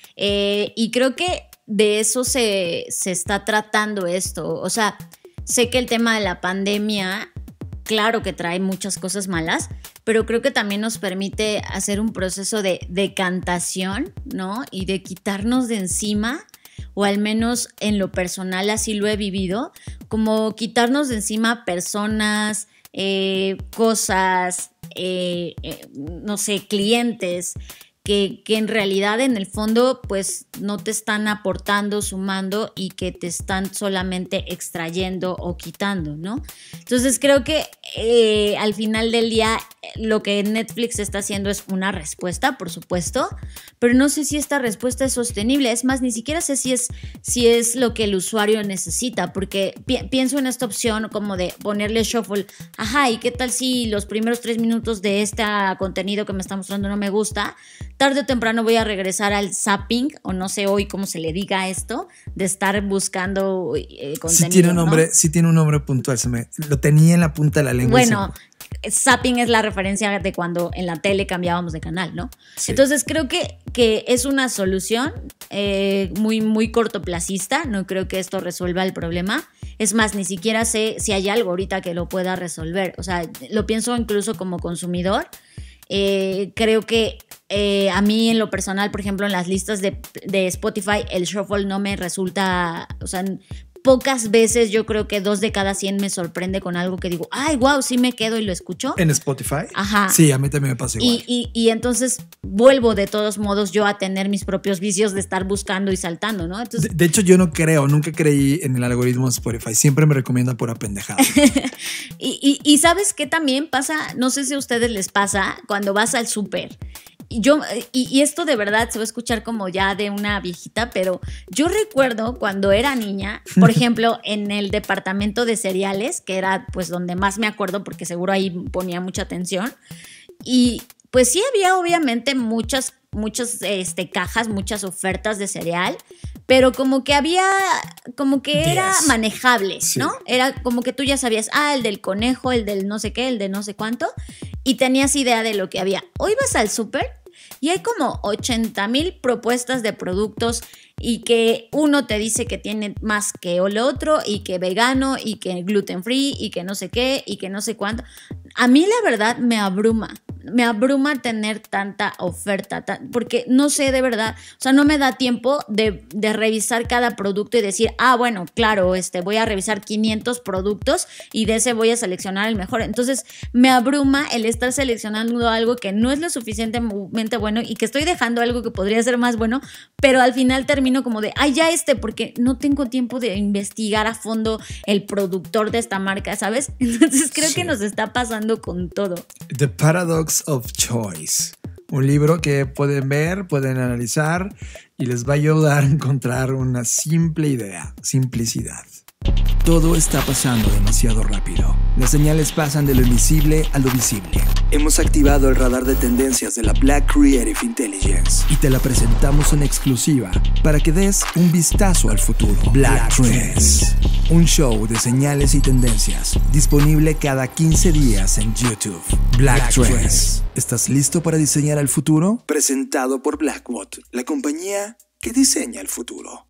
Eh, y creo que de eso se, se está tratando esto. O sea, sé que el tema de la pandemia, claro que trae muchas cosas malas, pero creo que también nos permite hacer un proceso de decantación, ¿no? Y de quitarnos de encima, o al menos en lo personal así lo he vivido, como quitarnos de encima personas, eh, cosas, eh, eh, no sé, clientes que, que en realidad en el fondo pues no te están aportando, sumando y que te están solamente extrayendo o quitando, ¿no? Entonces creo que eh, al final del día lo que Netflix está haciendo es una respuesta, por supuesto, pero no sé si esta respuesta es sostenible. Es más, ni siquiera sé si es, si es lo que el usuario necesita, porque pi- pienso en esta opción como de ponerle shuffle. Ajá, ¿y qué tal si los primeros tres minutos de este contenido que me está mostrando no me gusta? Tarde o temprano voy a regresar al zapping, o no sé hoy cómo se le diga a esto, de estar buscando eh, contenido. Sí tiene un nombre, ¿no? sí tiene un nombre puntual. Se me, lo tenía en la punta de la lengua. Bueno, zapping es la referencia de cuando en la tele cambiábamos de canal, ¿no? Sí. Entonces creo que, que es una solución eh, muy, muy cortoplacista. No creo que esto resuelva el problema. Es más, ni siquiera sé si hay algo ahorita que lo pueda resolver. O sea, lo pienso incluso como consumidor. Eh, creo que eh, a mí en lo personal, por ejemplo, en las listas de, de Spotify, el shuffle no me resulta, o sea, pocas veces, yo creo que dos de cada cien me sorprende con algo que digo, ay, wow, sí me quedo y lo escucho. ¿En Spotify? Ajá. Sí, a mí también me pasa igual. Y, y, y entonces vuelvo de todos modos yo a tener mis propios vicios de estar buscando y saltando, ¿no? Entonces, de, de hecho, yo no creo, nunca creí en el algoritmo de Spotify. Siempre me recomienda pura pendejada. y, y, y ¿sabes qué también pasa? No sé si a ustedes les pasa cuando vas al súper. Y, yo, y, y esto de verdad se va a escuchar como ya de una viejita, pero yo recuerdo cuando era niña, por ejemplo, en el departamento de cereales, que era pues donde más me acuerdo porque seguro ahí ponía mucha atención, y pues sí había obviamente muchas, muchas este, cajas, muchas ofertas de cereal, pero como que había, como que era Yes. manejable, Sí. ¿no? Era como que tú ya sabías, ah, el del conejo, el del no sé qué, el de no sé cuánto, y tenías idea de lo que había. Hoy vas al súper y hay como ochenta mil propuestas de productos y que uno te dice que tiene más que el otro y que vegano y que gluten free y que no sé qué y que no sé cuánto. A mí la verdad me abruma, me abruma tener tanta oferta, tan, porque no sé de verdad, o sea, no me da tiempo de, de revisar cada producto y decir, ah, bueno, claro, este, voy a revisar quinientos productos y de ese voy a seleccionar el mejor. Entonces me abruma el estar seleccionando algo que no es lo suficientemente bueno y que estoy dejando algo que podría ser más bueno, pero al final termino como de, ay, ya este, porque no tengo tiempo de investigar a fondo el productor de esta marca, ¿sabes? Entonces creo Sí. que nos está pasando con todo. The Paradox of Choice. Un libro que pueden ver, pueden analizar y les va a ayudar a encontrar una simple idea, simplicidad. Todo está pasando demasiado rápido. Las señales pasan de lo invisible a lo visible. Hemos activado el radar de tendencias de la Black Creative Intelligence. Y te la presentamos en exclusiva para que des un vistazo al futuro. Black Trends. Un show de señales y tendencias disponible cada quince días en YouTube. Black, Black Trends. ¿Estás listo para diseñar el futuro? Presentado por Blackbot, la compañía que diseña el futuro.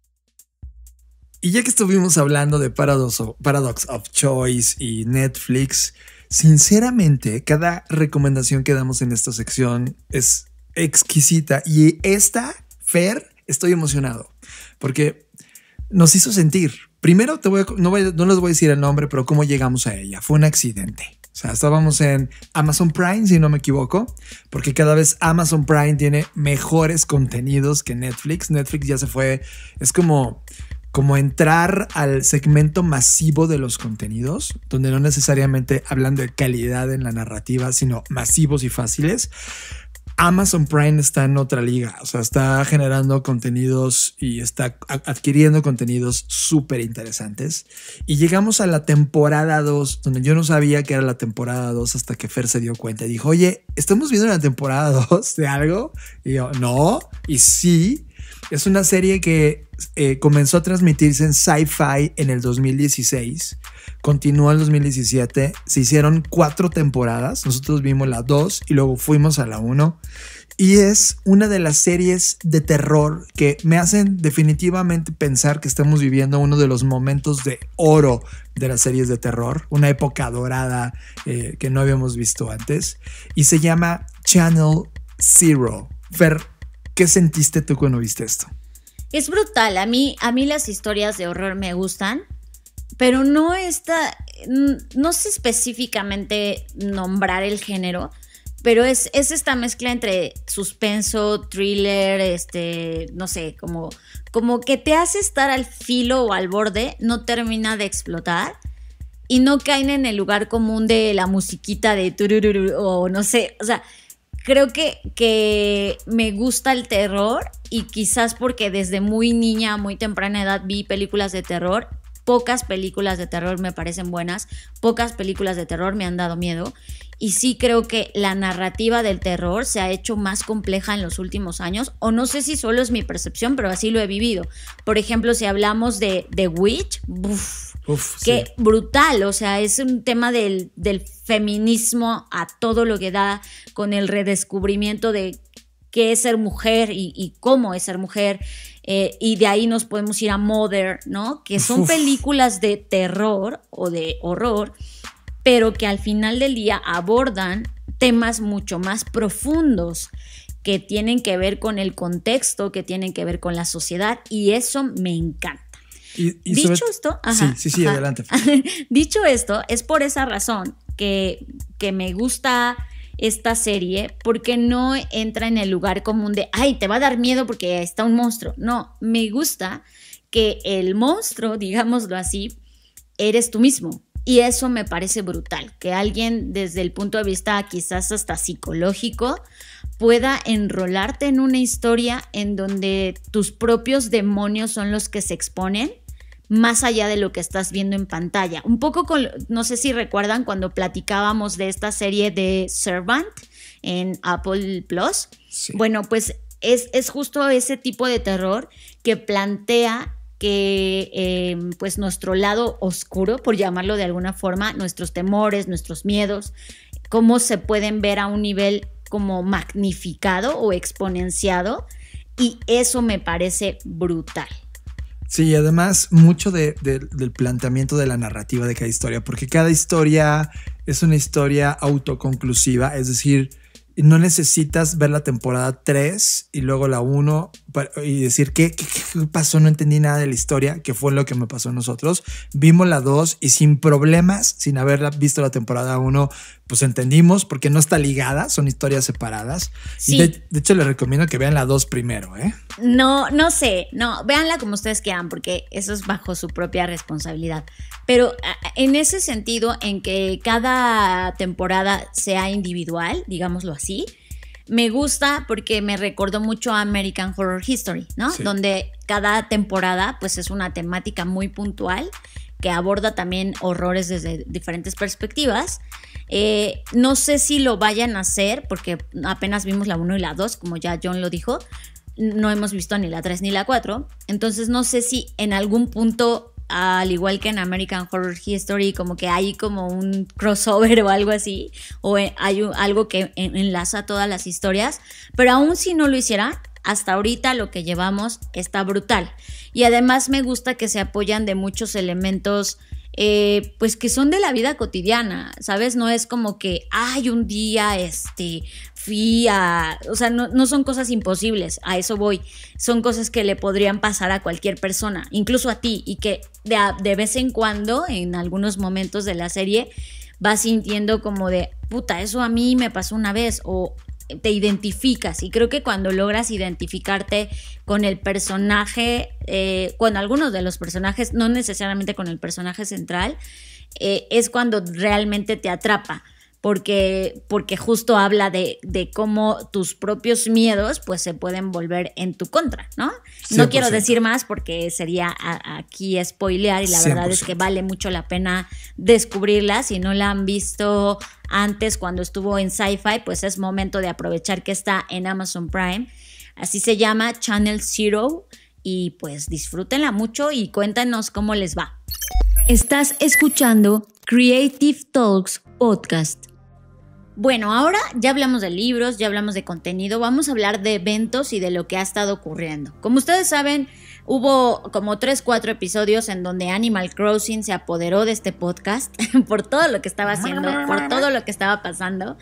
Y ya que estuvimos hablando de Paradox of, Paradox of Choice y Netflix, sinceramente, cada recomendación que damos en esta sección es exquisita. Y esta, Fer, estoy emocionado porque nos hizo sentir. Primero, te voy a, no, voy, no les voy a decir el nombre, pero cómo llegamos a ella. Fue un accidente. O sea, estábamos en Amazon Prime, si no me equivoco, porque cada vez Amazon Prime tiene mejores contenidos que Netflix. Netflix ya se fue, es como... como entrar al segmento masivo de los contenidos, donde no necesariamente hablan de calidad en la narrativa, sino masivos y fáciles. Amazon Prime está en otra liga, o sea, está generando contenidos y está adquiriendo contenidos súper interesantes. Y llegamos a la temporada dos, donde yo no sabía que era la temporada dos hasta que Fer se dio cuenta y dijo, oye, ¿estamos viendo la temporada dos de algo? Y yo, no, y sí. Es una serie que eh, comenzó a transmitirse en Sci-Fi en el dos mil dieciséis, continuó en el dos mil diecisiete, se hicieron cuatro temporadas, nosotros vimos la dos y luego fuimos a la uno, y es una de las series de terror que me hacen definitivamente pensar que estamos viviendo uno de los momentos de oro de las series de terror, una época dorada eh, que no habíamos visto antes, y se llama Channel Zero. Fer, ¿qué sentiste tú cuando viste esto? Es brutal. A mí, a mí las historias de horror me gustan, pero no está, no sé específicamente nombrar el género, pero es, es esta mezcla entre suspenso, thriller, este, no sé, como, como que te hace estar al filo o al borde, no termina de explotar y no caen en el lugar común de la musiquita de turururu o no sé, o sea, creo que, que me gusta el terror y quizás porque desde muy niña, muy temprana edad vi películas de terror. Pocas películas de terror me parecen buenas, pocas películas de terror me han dado miedo y sí creo que la narrativa del terror se ha hecho más compleja en los últimos años, o no sé si solo es mi percepción, pero así lo he vivido. Por ejemplo, si hablamos de The Witch, uf, uf, qué sí. brutal, o sea, es un tema del, del feminismo a todo lo que da, con el redescubrimiento de qué es ser mujer y, y cómo es ser mujer. Eh, y de ahí nos podemos ir a Mother, ¿no? Que son Uf. películas de terror o de horror, pero que al final del día abordan temas mucho más profundos que tienen que ver con el contexto, que tienen que ver con la sociedad, y eso me encanta. Y, y Dicho sobre... esto, ajá, sí, sí, sí, ajá. adelante. Dicho esto, es por esa razón que, que me gusta esta serie, porque no entra en el lugar común de ay, te va a dar miedo porque está un monstruo. No, me gusta que el monstruo, digámoslo así, eres tú mismo, y eso me parece brutal, que alguien desde el punto de vista quizás hasta psicológico pueda enrolarte en una historia en donde tus propios demonios son los que se exponen más allá de lo que estás viendo en pantalla. Un poco con, no sé si recuerdan cuando platicábamos de esta serie de Servant en Apple Plus. Sí. Bueno, pues es, es justo ese tipo de terror que plantea que eh, pues nuestro lado oscuro, por llamarlo de alguna forma, nuestros temores, nuestros miedos, cómo se pueden ver a un nivel como magnificado o exponenciado, y eso me parece brutal. Sí, y además mucho de, de, del planteamiento de la narrativa de cada historia, porque cada historia es una historia autoconclusiva, es decir, no necesitas ver la temporada tres y luego la uno y decir ¿qué, qué, qué pasó, no entendí nada de la historia, que fue lo que me pasó a nosotros. Vimos la dos y sin problemas, sin haber visto la temporada uno, pues entendimos, porque no está ligada, son historias separadas. Sí. Y de, de hecho les recomiendo que vean la dos primero, ¿eh? No, no sé, no, véanla como ustedes quieran, porque eso es bajo su propia responsabilidad. Pero en ese sentido, en que cada temporada sea individual, digámoslo así, me gusta porque me recordó mucho a American Horror History, ¿no? Sí. Donde cada temporada pues es una temática muy puntual que aborda también horrores desde diferentes perspectivas. Eh, no sé si lo vayan a hacer porque apenas vimos la uno y la dos, como ya John lo dijo. No hemos visto ni la tres ni la cuatro. Entonces no sé si en algún punto, al igual que en American Horror History, como que hay como un crossover o algo así, o hay algo que enlaza todas las historias, pero aún si no lo hiciera, hasta ahorita lo que llevamos está brutal. Y además me gusta que se apoyan de muchos elementos eh, pues que son de la vida cotidiana, ¿sabes? No es como que, ay, un día este, fui a... O sea, no, no son cosas imposibles, a eso voy. Son cosas que le podrían pasar a cualquier persona, incluso a ti, y que de, de vez en cuando, en algunos momentos de la serie, vas sintiendo como de, puta, eso a mí me pasó una vez, o te identificas. Y creo que cuando logras identificarte con el personaje, eh, con algunos de los personajes, no necesariamente con el personaje central, eh, es cuando realmente te atrapa, porque, porque justo habla de, de cómo tus propios miedos pues se pueden volver en tu contra, ¿no? cien por ciento. No quiero decir más porque sería a, aquí spoilear, y la cien por ciento. Verdad es que vale mucho la pena descubrirla. Si no la han visto antes cuando estuvo en Sci-Fi, pues es momento de aprovechar que está en Amazon Prime. Así se llama, Channel Zero, y pues disfrútenla mucho y cuéntanos cómo les va. Estás escuchando Creative Talks Podcast. Bueno, ahora ya hablamos de libros, ya hablamos de contenido, vamos a hablar de eventos y de lo que ha estado ocurriendo. Como ustedes saben, hubo como tres, cuatro episodios en donde Animal Crossing se apoderó de este podcast por todo lo que estaba haciendo, por todo lo que estaba pasando.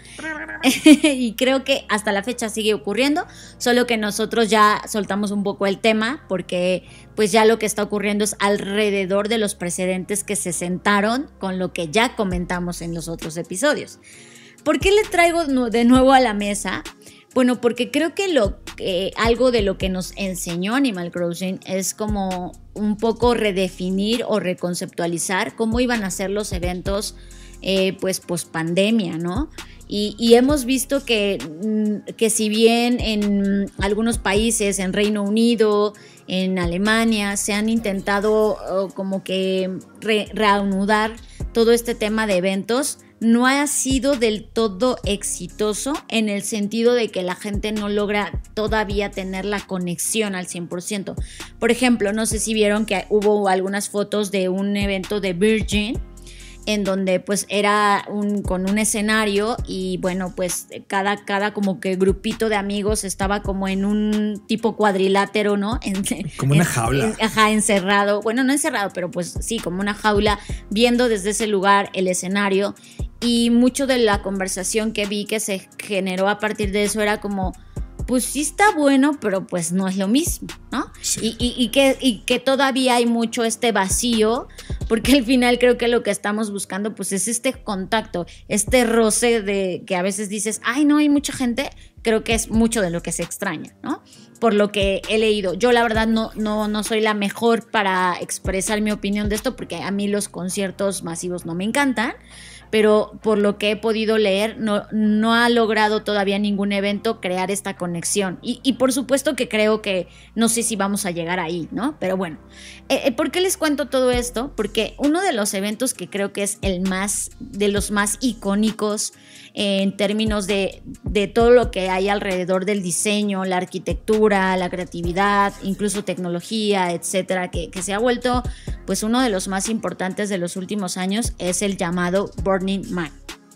Y creo que hasta la fecha sigue ocurriendo, solo que nosotros ya soltamos un poco el tema porque pues ya lo que está ocurriendo es alrededor de los precedentes que se sentaron con lo que ya comentamos en los otros episodios. ¿Por qué le traigo de nuevo a la mesa? Bueno, porque creo que lo, eh, algo de lo que nos enseñó Animal Crossing es como un poco redefinir o reconceptualizar cómo iban a ser los eventos eh, pues post pandemia, ¿no? Y, y hemos visto que, que si bien en algunos países, en Reino Unido, en Alemania, se han intentado oh, como que re, reanudar todo este tema de eventos, no ha sido del todo exitoso en el sentido de que la gente no logra todavía tener la conexión al cien por ciento. Por ejemplo, no sé si vieron que hubo algunas fotos de un evento de Virgin en donde pues era un, con un escenario y bueno pues cada, cada como que grupito de amigos estaba como en un tipo cuadrilátero, ¿no? En, como una en, jaula. En, ajá, encerrado, bueno no encerrado pero pues sí, como una jaula viendo desde ese lugar el escenario y mucho de la conversación que vi que se generó a partir de eso era como pues sí está bueno, pero pues no es lo mismo, ¿no? Sí. Y, y, y, que, y que todavía hay mucho este vacío, porque al final creo que lo que estamos buscando pues es este contacto, este roce de que a veces dices, ay no, hay mucha gente, creo que es mucho de lo que se extraña, ¿no? Por lo que he leído. Yo la verdad no, no, no soy la mejor para expresar mi opinión de esto, porque a mí los conciertos masivos no me encantan, pero por lo que he podido leer, no, no ha logrado todavía ningún evento crear esta conexión. Y, y por supuesto que creo que no sé si vamos a llegar ahí, ¿no? Pero bueno, eh, ¿por qué les cuento todo esto? Porque uno de los eventos que creo que es el más, de los más icónicos eh, en términos de, de todo lo que hay alrededor del diseño, la arquitectura, la creatividad, incluso tecnología, etcétera, que, que se ha vuelto pues uno de los más importantes de los últimos años, es el llamado Burning Man,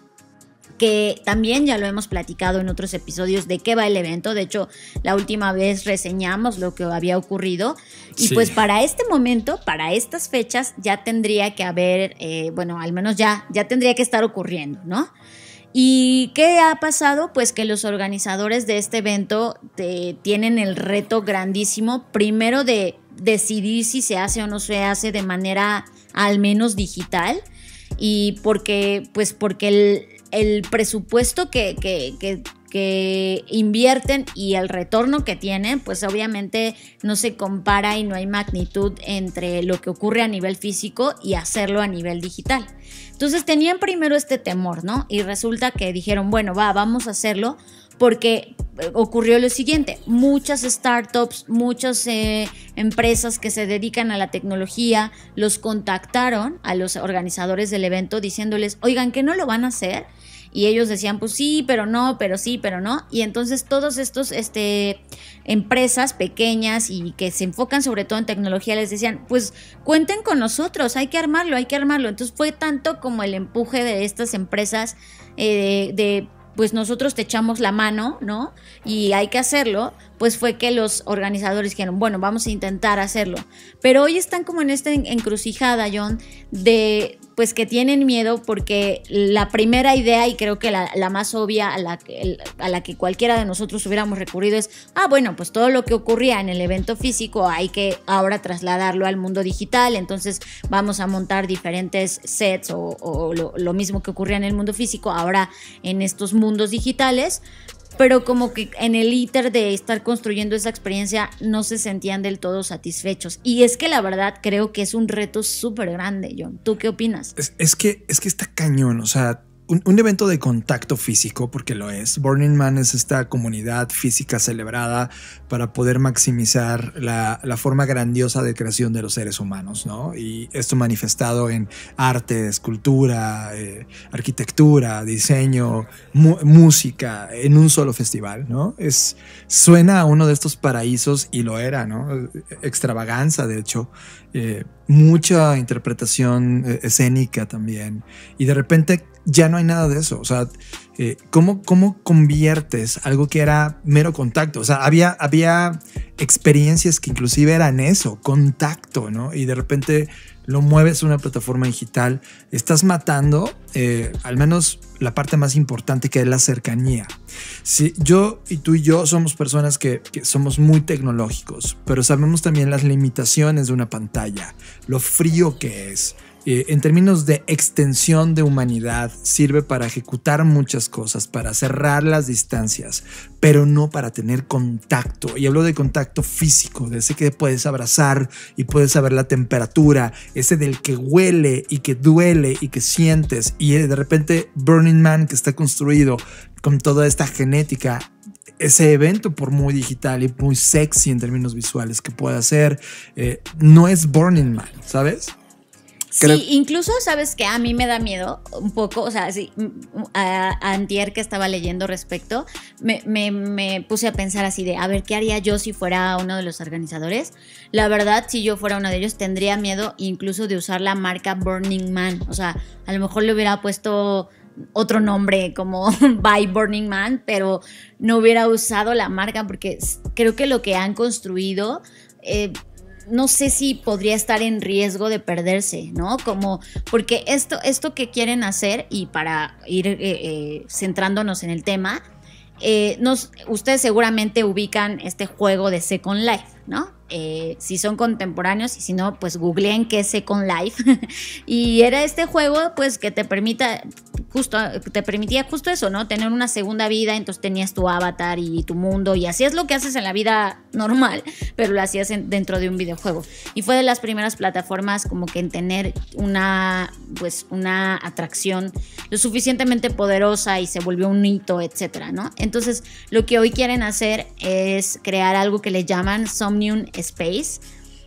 que también ya lo hemos platicado en otros episodios de qué va el evento. De hecho, la última vez reseñamos lo que había ocurrido y sí. Pues para este momento, para estas fechas ya tendría que haber, eh, bueno, al menos ya, ya tendría que estar ocurriendo, ¿no? ¿Y qué ha pasado? Pues que los organizadores de este evento de, tienen el reto grandísimo, primero de decidir si se hace o no se hace de manera al menos digital, y porque, pues porque el, el presupuesto que, que, que, que invierten y el retorno que tienen, pues obviamente no se compara y no hay magnitud entre lo que ocurre a nivel físico y hacerlo a nivel digital. Entonces tenían primero este temor, ¿no? Y resulta que dijeron, bueno, va, vamos a hacerlo, porque ocurrió lo siguiente: muchas startups, muchas eh, empresas que se dedican a la tecnología los contactaron a los organizadores del evento diciéndoles, oigan, ¿que no lo van a hacer? Y ellos decían, pues sí, pero no, pero sí, pero no. Y entonces todos estos este, empresas pequeñas y que se enfocan sobre todo en tecnología les decían, pues cuenten con nosotros, hay que armarlo, hay que armarlo. Entonces fue tanto como el empuje de estas empresas eh, de, de pues nosotros te echamos la mano, ¿no? Y hay que hacerlo, pues fue que los organizadores dijeron, bueno, vamos a intentar hacerlo. Pero hoy están como en esta encrucijada, John, de pues que tienen miedo porque la primera idea, y creo que la, la más obvia a la, que, a la que cualquiera de nosotros hubiéramos recurrido es, ah, bueno, pues todo lo que ocurría en el evento físico hay que ahora trasladarlo al mundo digital, entonces vamos a montar diferentes sets o, o lo, lo mismo que ocurría en el mundo físico, ahora en estos mundos digitales. Pero como que en el íter de estar construyendo esa experiencia no se sentían del todo satisfechos. Y es que la verdad creo que es un reto súper grande, John. ¿Tú qué opinas? Es, es, que, es que está cañón, o sea, un, un evento de contacto físico, porque lo es. Burning Man es esta comunidad física celebrada para poder maximizar la, la forma grandiosa de creación de los seres humanos, ¿no? Y esto manifestado en arte, escultura, eh, arquitectura, diseño, mu- música, en un solo festival, ¿no? Es, suena a uno de estos paraísos, y lo era, ¿no? Extravaganza, de hecho. Eh, mucha interpretación eh, escénica también. Y de repente ya no hay nada de eso. O sea, eh, ¿cómo, ¿cómo conviertes algo que era mero contacto? O sea, había, había experiencias que inclusive eran eso, contacto, ¿no? Y de repente lo mueves a una plataforma digital, estás matando eh, al menos la parte más importante, que es la cercanía. Sí, yo y tú y yo somos personas que, que somos muy tecnológicos, pero sabemos también las limitaciones de una pantalla, lo frío que es. Eh, en términos de extensión de humanidad, sirve para ejecutar muchas cosas, para cerrar las distancias, pero no para tener contacto. Y hablo de contacto físico, de ese que puedes abrazar y puedes saber la temperatura, ese del que huele y que duele y que sientes. Y de repente Burning Man, que está construido con toda esta genética, ese evento, por muy digital y muy sexy en términos visuales que pueda ser, eh, no es Burning Man, ¿sabes? Sí, incluso sabes que a mí me da miedo un poco, o sea, sí, a, a antier que estaba leyendo respecto, me, me, me puse a pensar así de, a ver, ¿qué haría yo si fuera uno de los organizadores? La verdad, si yo fuera uno de ellos, tendría miedo incluso de usar la marca Burning Man, o sea, a lo mejor le hubiera puesto otro nombre como By Burning Man, pero no hubiera usado la marca porque creo que lo que han construido... Eh, no sé si podría estar en riesgo de perderse, ¿no? Como, porque esto, esto que quieren hacer, y para ir eh, eh, centrándonos en el tema, eh, nos, ustedes seguramente ubican este juego de Second Life, ¿no? Eh, si son contemporáneos y si no, pues googleen qué es Second Life. Y era este juego, pues, que te permita justo, te permitía justo eso, ¿no? Tener una segunda vida, entonces tenías tu avatar y tu mundo y hacías lo que haces en la vida normal, pero lo hacías en, dentro de un videojuego. Y fue de las primeras plataformas como que en tener una, pues, una atracción lo suficientemente poderosa y se volvió un hito, etcétera, ¿no? Entonces, lo que hoy quieren hacer es crear algo que le llaman Somnium Space,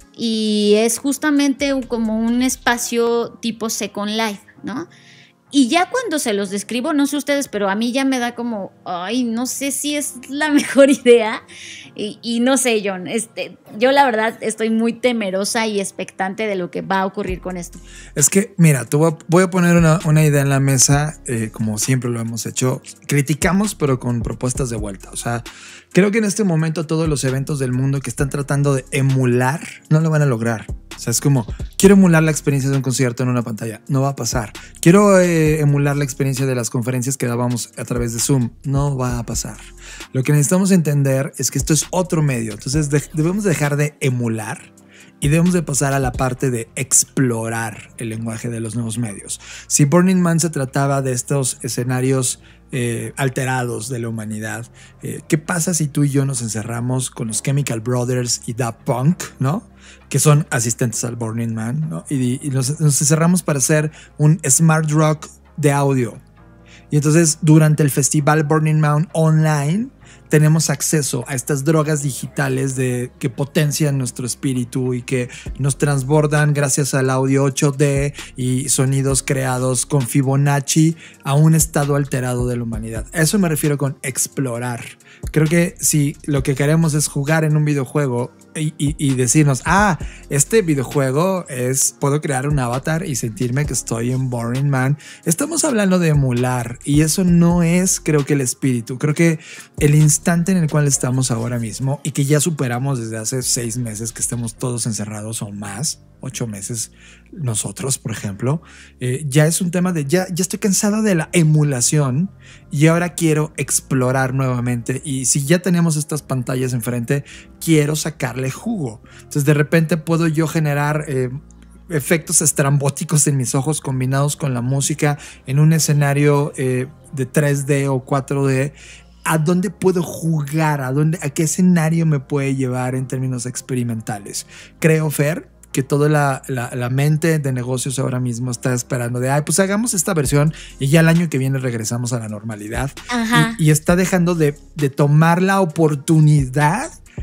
y es justamente como un espacio tipo Second Life, ¿no? Y ya cuando se los describo, no sé ustedes, pero a mí ya me da como, ay, no sé si es la mejor idea. Y, y no sé, John, este, yo la verdad estoy muy temerosa y expectante de lo que va a ocurrir con esto. Es que, mira, te voy a, voy a poner una, una idea en la mesa, eh, como siempre lo hemos hecho. Criticamos, pero con propuestas de vuelta. O sea, creo que en este momento todos los eventos del mundo que están tratando de emular no lo van a lograr. O sea, es como, quiero emular la experiencia de un concierto en una pantalla. No va a pasar. Quiero eh, emular la experiencia de las conferencias que dábamos a través de Zoom. No va a pasar. Lo que necesitamos entender es que esto es otro medio. Entonces de- debemos dejar de emular y debemos de pasar a la parte de explorar el lenguaje de los nuevos medios. Si Burning Man se trataba de estos escenarios eh, alterados de la humanidad, eh, ¿qué pasa si tú y yo nos encerramos con los Chemical Brothers y Daft Punk, ¿no? Que son asistentes al Burning Man, ¿no? Y, y nos, nos encerramos para hacer un smart rock de audio. Y entonces durante el festival Burning Man online tenemos acceso a estas drogas digitales de, que potencian nuestro espíritu y que nos transbordan gracias al audio ocho D y sonidos creados con Fibonacci a un estado alterado de la humanidad. A eso me refiero con explorar. Creo que si lo que queremos es jugar en un videojuego y, y, y decirnos, ah, este videojuego es, puedo crear un avatar y sentirme que estoy en Burning Man, estamos hablando de emular y eso no es, creo que el espíritu. Creo que el instante en el cual estamos ahora mismo y que ya superamos desde hace seis meses que estemos todos encerrados o más, ocho meses nosotros, por ejemplo, eh, ya es un tema de ya, ya estoy cansado de la emulación y ahora quiero explorar nuevamente, y si ya tenemos estas pantallas enfrente, quiero sacarle jugo. Entonces de repente puedo yo generar eh, efectos estrambóticos en mis ojos combinados con la música en un escenario eh, de tres D o cuatro D. ¿A dónde puedo jugar? ¿A, dónde, ¿A qué escenario me puede llevar en términos experimentales? Creo, Fer, que toda la, la, la mente de negocios ahora mismo está esperando de, ay, pues hagamos esta versión y ya el año que viene regresamos a la normalidad. Ajá. Y, y está dejando de, de tomar la oportunidad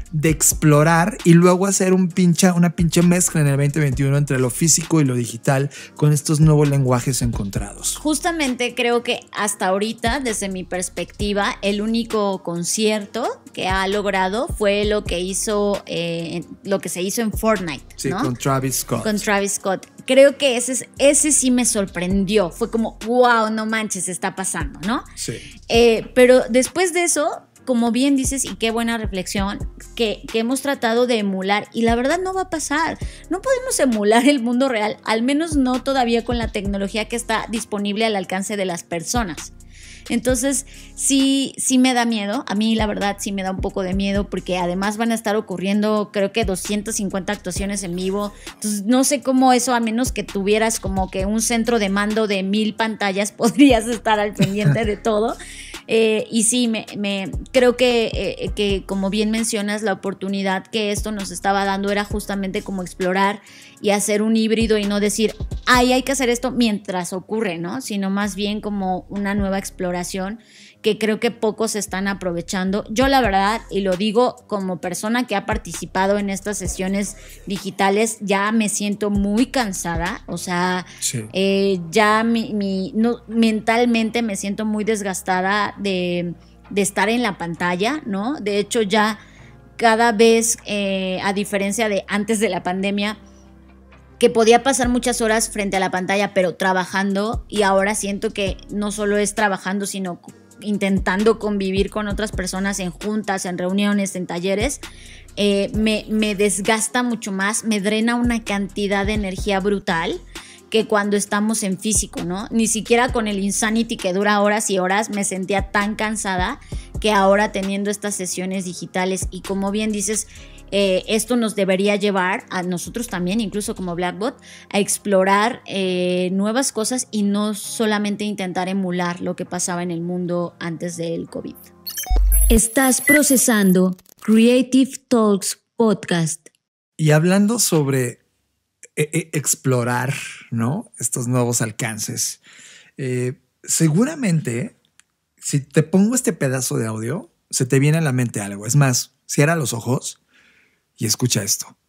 de explorar y luego hacer un pincha, una pinche mezcla en el veinte veintiuno entre lo físico y lo digital con estos nuevos lenguajes encontrados. Justamente creo que hasta ahorita, desde mi perspectiva, el único concierto que ha logrado fue lo que hizo, eh, lo que se hizo en Fortnite, Sí, ¿no? con Travis Scott. Con Travis Scott. Creo que ese, ese sí me sorprendió. Fue como, wow, no manches, está pasando, ¿no? Sí. Eh, pero después de eso, como bien dices, y qué buena reflexión, que, que hemos tratado de emular, y la verdad no va a pasar. No podemos emular el mundo real, al menos no todavía con la tecnología que está disponible al alcance de las personas. Entonces, sí, sí me da miedo. A mí, la verdad, sí me da un poco de miedo porque además van a estar ocurriendo, creo que doscientas cincuenta actuaciones en vivo. Entonces, no sé cómo eso, a menos que tuvieras como que un centro de mando de mil pantallas, podrías estar al pendiente de todo. Eh, y sí, me, me creo que, eh, que, como bien mencionas, la oportunidad que esto nos estaba dando era justamente como explorar y hacer un híbrido y no decir, ay, hay que hacer esto mientras ocurre, ¿no? Sino más bien como una nueva exploración que creo que pocos están aprovechando. Yo, la verdad, y lo digo como persona que ha participado en estas sesiones digitales, ya me siento muy cansada. O sea, Sí. eh, ya mi, mi, no, mentalmente me siento muy desgastada de, de estar en la pantalla, ¿no? De hecho, ya cada vez, eh, a diferencia de antes de la pandemia, que podía pasar muchas horas frente a la pantalla, pero trabajando, y ahora siento que no solo es trabajando, sino intentando convivir con otras personas en juntas, en reuniones, en talleres, eh, me, me desgasta mucho más, me drena una cantidad de energía brutal que cuando estamos en físico, ¿no? Ni siquiera con el Insanity que dura horas y horas me sentía tan cansada que ahora teniendo estas sesiones digitales. Y como bien dices, eh, esto nos debería llevar a nosotros también, incluso como Blackbot, a explorar eh, nuevas cosas y no solamente intentar emular lo que pasaba en el mundo antes del COVID. Estás procesando Creative Talks Podcast. Y hablando sobre e- e- explorar, ¿no? Estos nuevos alcances, eh, seguramente si te pongo este pedazo de audio, se te viene a la mente algo. Es más, cierra los ojos y escucha esto.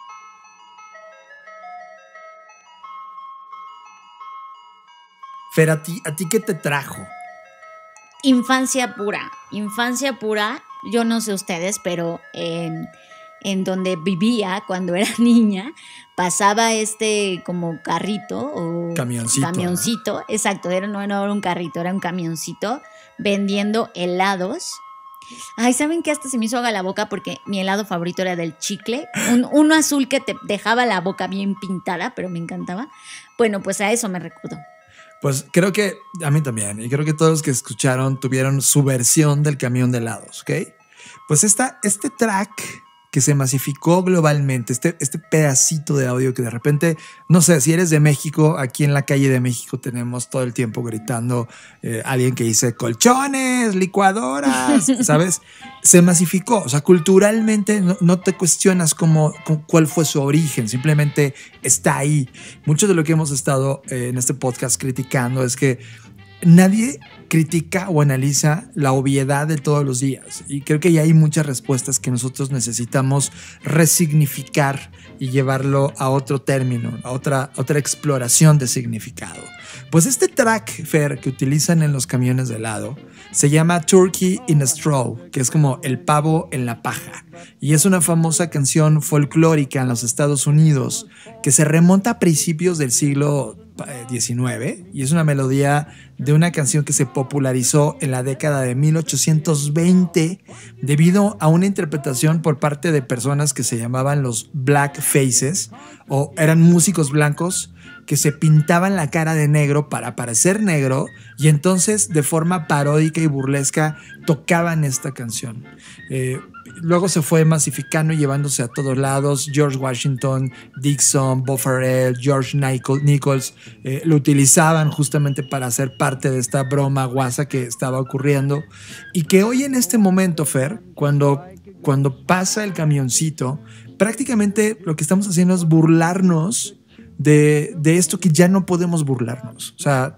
Fer, ¿a ti, ¿a ti qué te trajo? Infancia pura, infancia pura. Yo no sé ustedes, pero en, en donde vivía cuando era niña, pasaba este como carrito o Camioncito, camioncito, ¿no? Exacto, era, no, no era un carrito, era un camioncito vendiendo helados. Ay, ¿saben qué? Hasta se me hizo agua la boca porque mi helado favorito era del chicle, un, uno azul que te dejaba la boca bien pintada, pero me encantaba. Bueno, pues a eso me recordó. Pues creo que a mí también, y creo que todos los que escucharon tuvieron su versión del camión de helados, ¿ok? Pues esta, este track que se masificó globalmente, este, este pedacito de audio que de repente, no sé, si eres de México, aquí en la calle de México tenemos todo el tiempo gritando eh, alguien que dice colchones, licuadoras, ¿sabes? Se masificó, o sea, culturalmente no, no te cuestionas cómo, cómo, cuál fue su origen, simplemente está ahí. Mucho de lo que hemos estado eh, en este podcast criticando es que nadie critica o analiza la obviedad de todos los días, y creo que ya hay muchas respuestas que nosotros necesitamos resignificar y llevarlo a otro término, a otra, otra exploración de significado. Pues este track, Fer, que utilizan en los camiones de helado se llama Turkey in a Straw, que es como el pavo en la paja, y es una famosa canción folclórica en los Estados Unidos que se remonta a principios del siglo diecinueve, y es una melodía de una canción que se popularizó en la década de mil ochocientos veinte debido a una interpretación por parte de personas que se llamaban los Black Faces, o eran músicos blancos que se pintaban la cara de negro para parecer negro, y entonces de forma paródica y burlesca tocaban esta canción. Eh, luego se fue masificando y llevándose a todos lados. George Washington, Dixon, Bob Farrell, George Nichols eh, lo utilizaban justamente para ser parte de esta broma guasa que estaba ocurriendo, y que hoy en este momento, Fer, cuando, cuando pasa el camioncito, prácticamente lo que estamos haciendo es burlarnos de, de esto que ya no podemos burlarnos. O sea,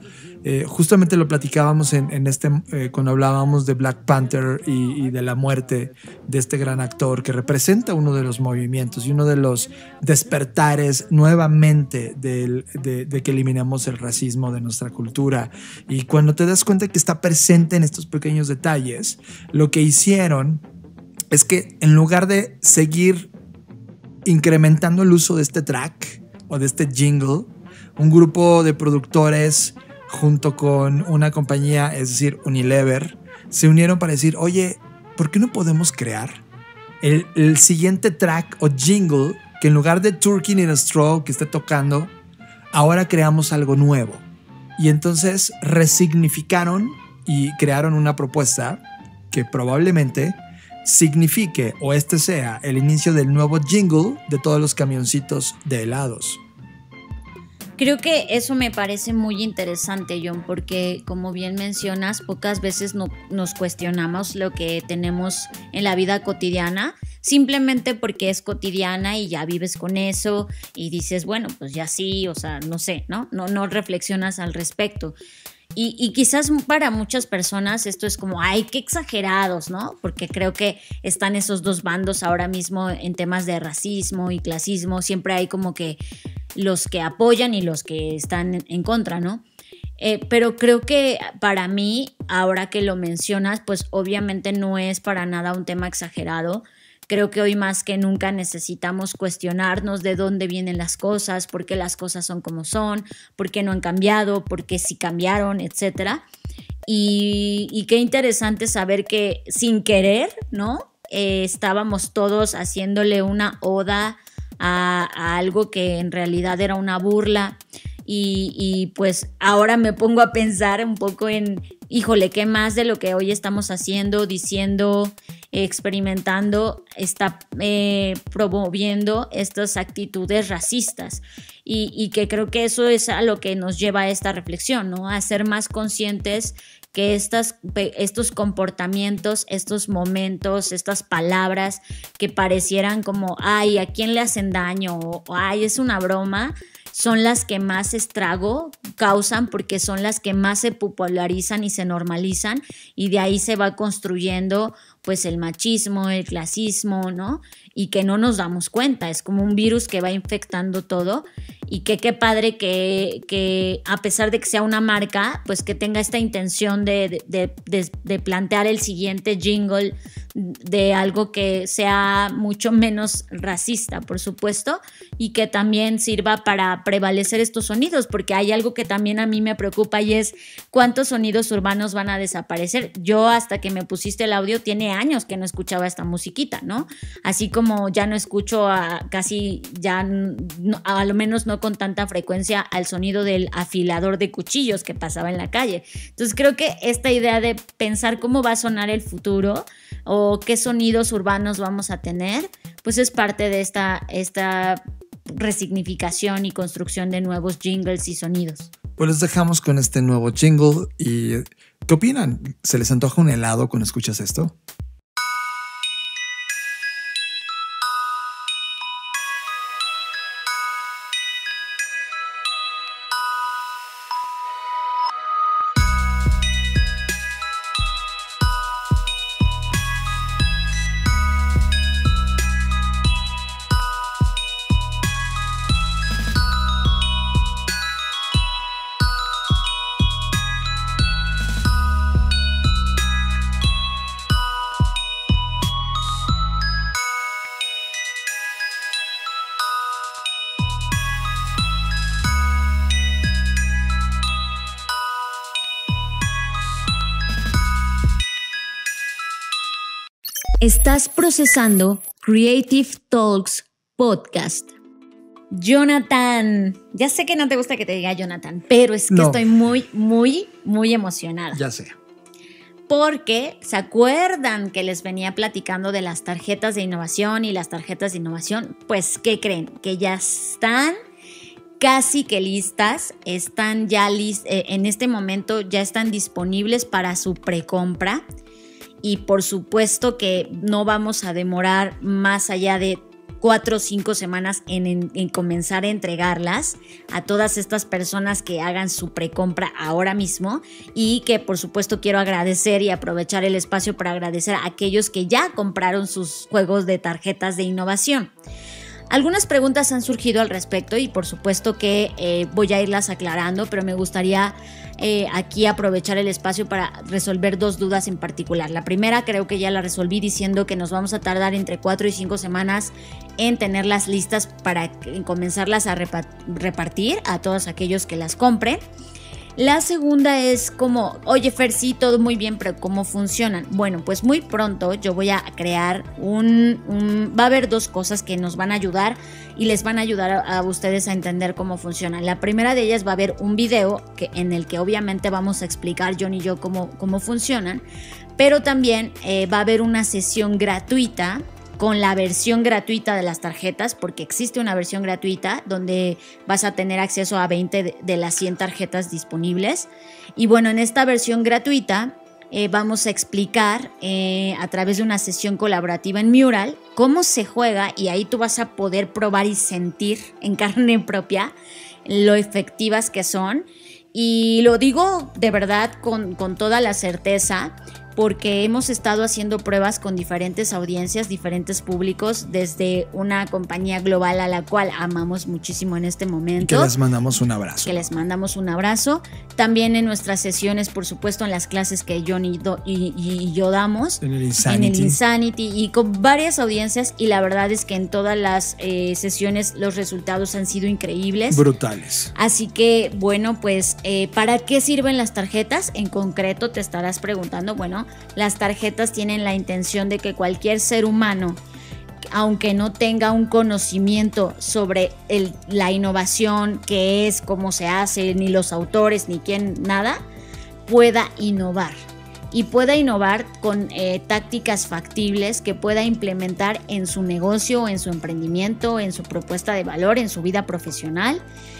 Eh, justamente lo platicábamos en, en este, eh, cuando hablábamos de Black Panther y, y de la muerte de este gran actor que representa uno de los movimientos y uno de los despertares nuevamente de, de, de que eliminamos el racismo de nuestra cultura. Y cuando te das cuenta que está presente en estos pequeños detalles, lo que hicieron es que en lugar de seguir incrementando el uso de este track o de este jingle, un grupo de productores junto con una compañía, es decir, Unilever, se unieron para decir, oye, ¿por qué no podemos crear el, el siguiente track o jingle que en lugar de Turkey in a Straw que esté tocando, ahora creamos algo nuevo? Y entonces resignificaron y crearon una propuesta que probablemente signifique o este sea el inicio del nuevo jingle de todos los camioncitos de helados. Creo que eso me parece muy interesante, John, porque como bien mencionas, pocas veces no, nos cuestionamos lo que tenemos en la vida cotidiana, simplemente porque es cotidiana y ya vives con eso y dices, bueno, pues ya sí, o sea, no sé, ¿no? No, no reflexionas al respecto. Y, y quizás para muchas personas esto es como, ay, qué exagerados, ¿no? Porque creo que están esos dos bandos ahora mismo en temas de racismo y clasismo. Siempre hay como que los que apoyan y los que están en contra, ¿no? Eh, pero creo que para mí, ahora que lo mencionas, pues obviamente no es para nada un tema exagerado. Creo que hoy más que nunca necesitamos cuestionarnos de dónde vienen las cosas, por qué las cosas son como son, por qué no han cambiado, por qué sí cambiaron, etcétera. Y, y qué interesante saber que sin querer, ¿no? Eh, estábamos todos haciéndole una oda a, a algo que en realidad era una burla. Y, y pues ahora me pongo a pensar un poco en, híjole, ¿qué más de lo que hoy estamos haciendo, diciendo, experimentando, está eh, promoviendo estas actitudes racistas? Y, y que creo que eso es a lo que nos lleva a esta reflexión, ¿no? A ser más conscientes que estas, estos comportamientos, estos momentos, estas palabras que parecieran como, ay, ¿a quién le hacen daño? O, ay, es una broma, son las que más estrago causan porque son las que más se popularizan y se normalizan y de ahí se va construyendo pues el machismo, el clasismo, ¿no? Y que no nos damos cuenta, es como un virus que va infectando todo y que qué padre que, que a pesar de que sea una marca, pues que tenga esta intención de, de, de, de plantear el siguiente jingle de algo que sea mucho menos racista, por supuesto, y que también sirva para prevalecer estos sonidos, porque hay algo que también a mí me preocupa y es cuántos sonidos urbanos van a desaparecer. Yo hasta que me pusiste el audio tiene años que no escuchaba esta musiquita, ¿no? Así como ya no escucho a casi, ya no, a lo menos no con tanta frecuencia al sonido del afilador de cuchillos que pasaba en la calle. Entonces creo que esta idea de pensar cómo va a sonar el futuro o qué sonidos urbanos vamos a tener, pues es parte de esta, esta resignificación y construcción de nuevos jingles y sonidos. Pues les dejamos con este nuevo jingle y ¿qué opinan? ¿Se les antoja un helado cuando escuchas esto? Estás procesando Creative Talks Podcast. Jonathan, ya sé que no te gusta que te diga Jonathan, pero es que no. estoy muy, muy, muy emocionada. Ya sé. Porque, ¿se acuerdan que les venía platicando de las tarjetas de innovación y las tarjetas de innovación? Pues, ¿qué creen? Que ya están casi que listas, están ya listas, eh, en este momento ya están disponibles para su precompra. Y por supuesto que no vamos a demorar más allá de cuatro o cinco semanas en, en, en comenzar a entregarlas a todas estas personas que hagan su precompra ahora mismo, y que por supuesto quiero agradecer y aprovechar el espacio para agradecer a aquellos que ya compraron sus juegos de tarjetas de innovación. Algunas preguntas han surgido al respecto y por supuesto que eh, voy a irlas aclarando, pero me gustaría eh, aquí aprovechar el espacio para resolver dos dudas en particular. La primera creo que ya la resolví diciendo que nos vamos a tardar entre cuatro y cinco semanas en tenerlas listas para comenzarlas a repartir a todos aquellos que las compren. La segunda es como, oye Fer, sí, todo muy bien, pero ¿cómo funcionan? Bueno, pues muy pronto yo voy a crear un, un... Va a haber dos cosas que nos van a ayudar y les van a ayudar a, a ustedes a entender cómo funcionan. La primera de ellas va a haber un video que, en el que obviamente vamos a explicar John y yo cómo, cómo funcionan, pero también eh, va a haber una sesión gratuita con la versión gratuita de las tarjetas, porque existe una versión gratuita donde vas a tener acceso a veinte de, de las cien tarjetas disponibles. Y bueno, en esta versión gratuita eh, vamos a explicar eh, a través de una sesión colaborativa en Mural cómo se juega, y ahí tú vas a poder probar y sentir en carne propia lo efectivas que son. Y lo digo de verdad con, con toda la certeza, porque hemos estado haciendo pruebas con diferentes audiencias, diferentes públicos, desde una compañía global a la cual amamos muchísimo en este momento. Que les mandamos un abrazo. Que les mandamos un abrazo. También en nuestras sesiones, por supuesto, en las clases que John y, do, y, y yo damos. En el Insanity. En el Insanity y con varias audiencias. Y la verdad es que en todas las eh, sesiones los resultados han sido increíbles. Brutales. Así que, bueno, pues, eh, ¿para qué sirven las tarjetas? En concreto te estarás preguntando, bueno, las tarjetas tienen la intención de que cualquier ser humano, aunque no tenga un conocimiento sobre el, la innovación, qué es, cómo se hace, ni los autores, ni quién, nada, pueda innovar. Y pueda innovar con eh, tácticas factibles que pueda implementar en su negocio, en su emprendimiento, en su propuesta de valor, en su vida profesional.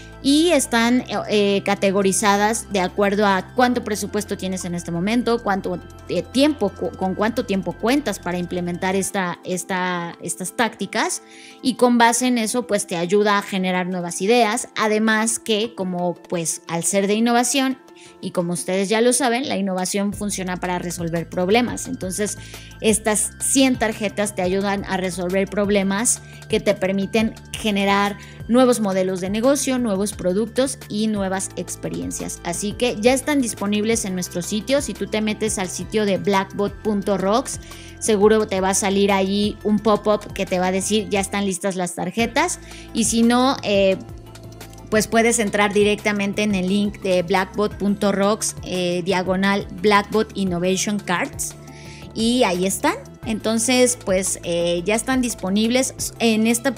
Y están eh, categorizadas de acuerdo a cuánto presupuesto tienes en este momento, cuánto eh, tiempo, cu- con cuánto tiempo cuentas para implementar esta, esta, estas tácticas, y con base en eso pues te ayuda a generar nuevas ideas. Además que, como pues al ser de innovación, y como ustedes ya lo saben, la innovación funciona para resolver problemas. Entonces, estas cien tarjetas te ayudan a resolver problemas que te permiten generar nuevos modelos de negocio, nuevos productos y nuevas experiencias. Así que ya están disponibles en nuestro sitio. Si tú te metes al sitio de blackbot punto rocks, seguro te va a salir ahí un pop-up que te va a decir ya están listas las tarjetas. Y si no, eh, pues puedes entrar directamente en el link de blackbot punto rocks eh, diagonal Blackbot Innovation Cards, y ahí están. Entonces pues eh, ya están disponibles. En esta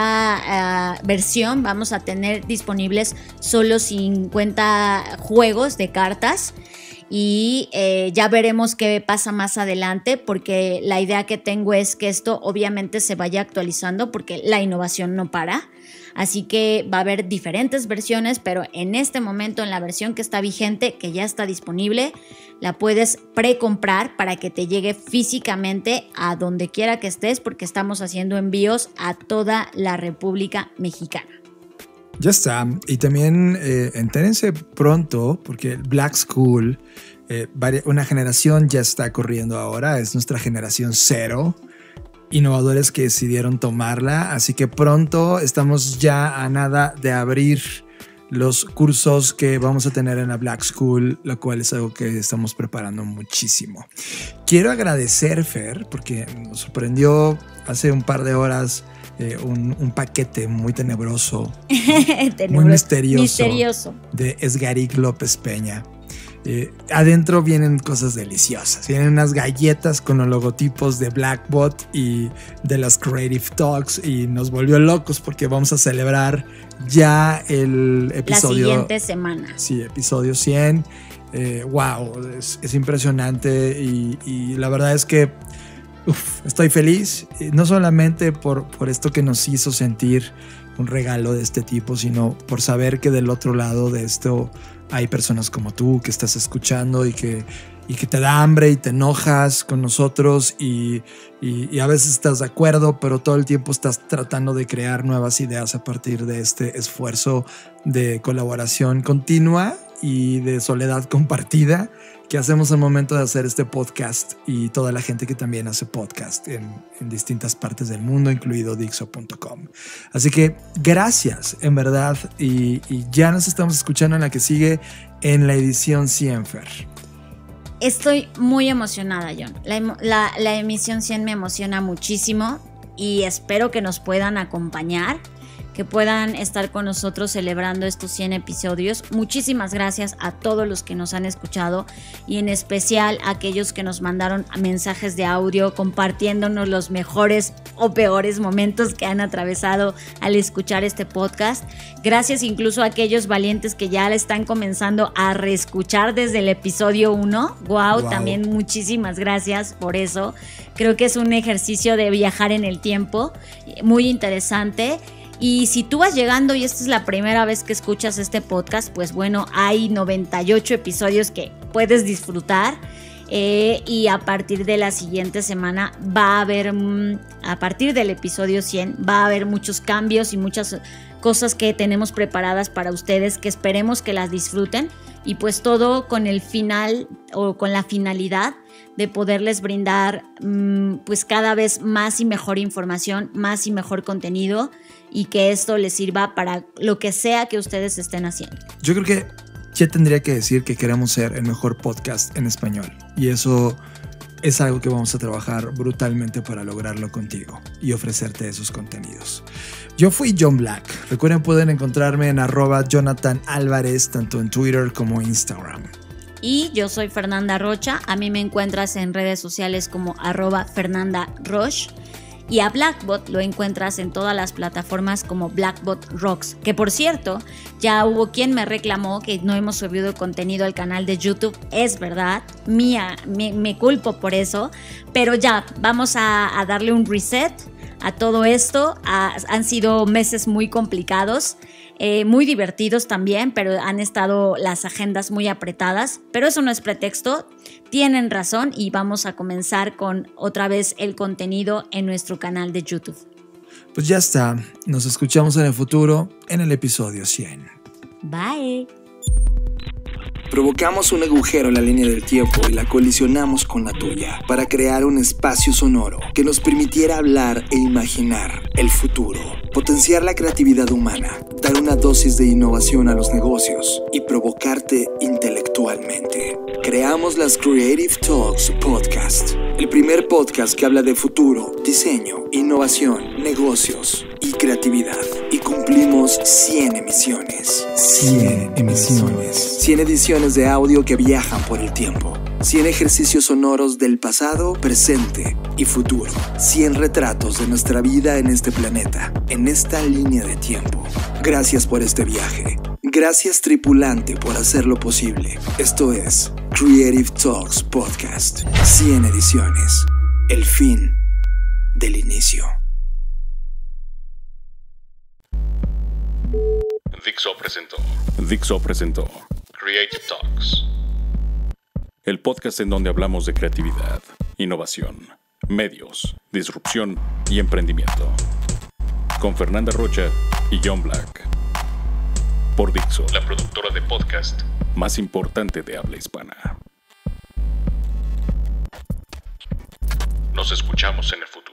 primera uh, versión vamos a tener disponibles solo cincuenta juegos de cartas, y eh, ya veremos qué pasa más adelante, porque la idea que tengo es que esto obviamente se vaya actualizando, porque la innovación no para. Así que va a haber diferentes versiones, pero en este momento, en la versión que está vigente, que ya está disponible, la puedes precomprar para que te llegue físicamente a donde quiera que estés, porque estamos haciendo envíos a toda la República Mexicana. Ya está. Y también eh, entérense pronto, porque Black School, eh, una generación ya está corriendo ahora, es nuestra generación cero. Innovadores que decidieron tomarla, así que pronto estamos ya a nada de abrir los cursos que vamos a tener en la Black School, lo cual es algo que estamos preparando muchísimo. Quiero agradecer, Fer, porque nos sorprendió hace un par de horas eh, un, un paquete muy tenebroso, tenebroso, muy misterioso, misterioso de Esgaric López Peña. Eh, adentro vienen cosas deliciosas. Vienen unas galletas con los logotipos de Blackbot y de las Creative Talks, y nos volvió locos porque vamos a celebrar ya el episodio. La siguiente semana. Sí, episodio cien. Eh, wow, es, es impresionante, y, y la verdad es que uf, estoy feliz, no solamente por, por esto que nos hizo sentir un regalo de este tipo, sino por saber que del otro lado de esto hay personas como tú que estás escuchando y que, y que te da hambre y te enojas con nosotros y, y, y a veces estás de acuerdo, pero todo el tiempo estás tratando de crear nuevas ideas a partir de este esfuerzo de colaboración continua y de soledad compartida que hacemos al momento de hacer este podcast, y toda la gente que también hace podcast en, en distintas partes del mundo, incluido Dixo punto com. Así que gracias, en verdad, y, y ya nos estamos escuchando en la que sigue, en la edición cien, Fer. Estoy muy emocionada, John. La, la, la emisión cien me emociona muchísimo y espero que nos puedan acompañar, que puedan estar con nosotros celebrando estos cien episodios. Muchísimas gracias a todos los que nos han escuchado y en especial a aquellos que nos mandaron mensajes de audio compartiéndonos los mejores o peores momentos que han atravesado al escuchar este podcast. Gracias incluso a aquellos valientes que ya le están comenzando a reescuchar desde el episodio uno. Wow, wow, también muchísimas gracias por eso. Creo que es un ejercicio de viajar en el tiempo muy interesante. Y si tú vas llegando y esta es la primera vez que escuchas este podcast, pues bueno, hay noventa y ocho episodios que puedes disfrutar. Eh, y a partir de la siguiente semana va a haber, a partir del episodio cien, va a haber muchos cambios y muchas cosas que tenemos preparadas para ustedes, que esperemos que las disfruten, y pues todo con el final o con la finalidad de poderles brindar pues cada vez más y mejor información, más y mejor contenido, y que esto les sirva para lo que sea que ustedes estén haciendo. Yo creo que ya tendría que decir que queremos ser el mejor podcast en español, y eso es algo que vamos a trabajar brutalmente para lograrlo contigo y ofrecerte esos contenidos. Yo fui John Black. Recuerden, pueden encontrarme en arroba Jonathan Álvarez, tanto en Twitter como Instagram. Y yo soy Fernanda Rocha. A mí me encuentras en redes sociales como arroba Fernanda Roche. Y a Blackbot lo encuentras en todas las plataformas como Blackbot Rocks. Que por cierto, ya hubo quien me reclamó que no hemos subido contenido al canal de YouTube. Es verdad, mía, me, me culpo por eso. Pero ya, vamos a, a darle un reset a todo esto. A, han sido meses muy complicados. Eh, muy divertidos también, pero han estado las agendas muy apretadas, pero eso no es pretexto, tienen razón, y vamos a comenzar con otra vez el contenido en nuestro canal de YouTube. Pues ya está, nos escuchamos en el futuro en el episodio cien. Bye. Provocamos un agujero en la línea del tiempo y la colisionamos con la tuya para crear un espacio sonoro que nos permitiera hablar e imaginar el futuro, potenciar la creatividad humana, dar una dosis de innovación a los negocios y provocarte intelectualmente. Creamos las Creative Talks Podcast, el primer podcast que habla de futuro, diseño, innovación, negocios y creatividad. Y cumplimos cien emisiones. cien emisiones. cien ediciones de audio que viajan por el tiempo. cien ejercicios sonoros del pasado, presente y futuro. cien retratos de nuestra vida en este planeta, en esta línea de tiempo. Gracias por este viaje. Gracias, tripulante, por hacerlo posible. Esto es Creative Talks Podcast. cien ediciones. El fin del inicio. Dixo presentó. Dixo presentó Creative Talks, el podcast en donde hablamos de creatividad, innovación, medios, disrupción y emprendimiento. Con Fernanda Rocha y John Black. Por Dixo, la productora de podcast más importante de habla hispana. Nos escuchamos en el futuro.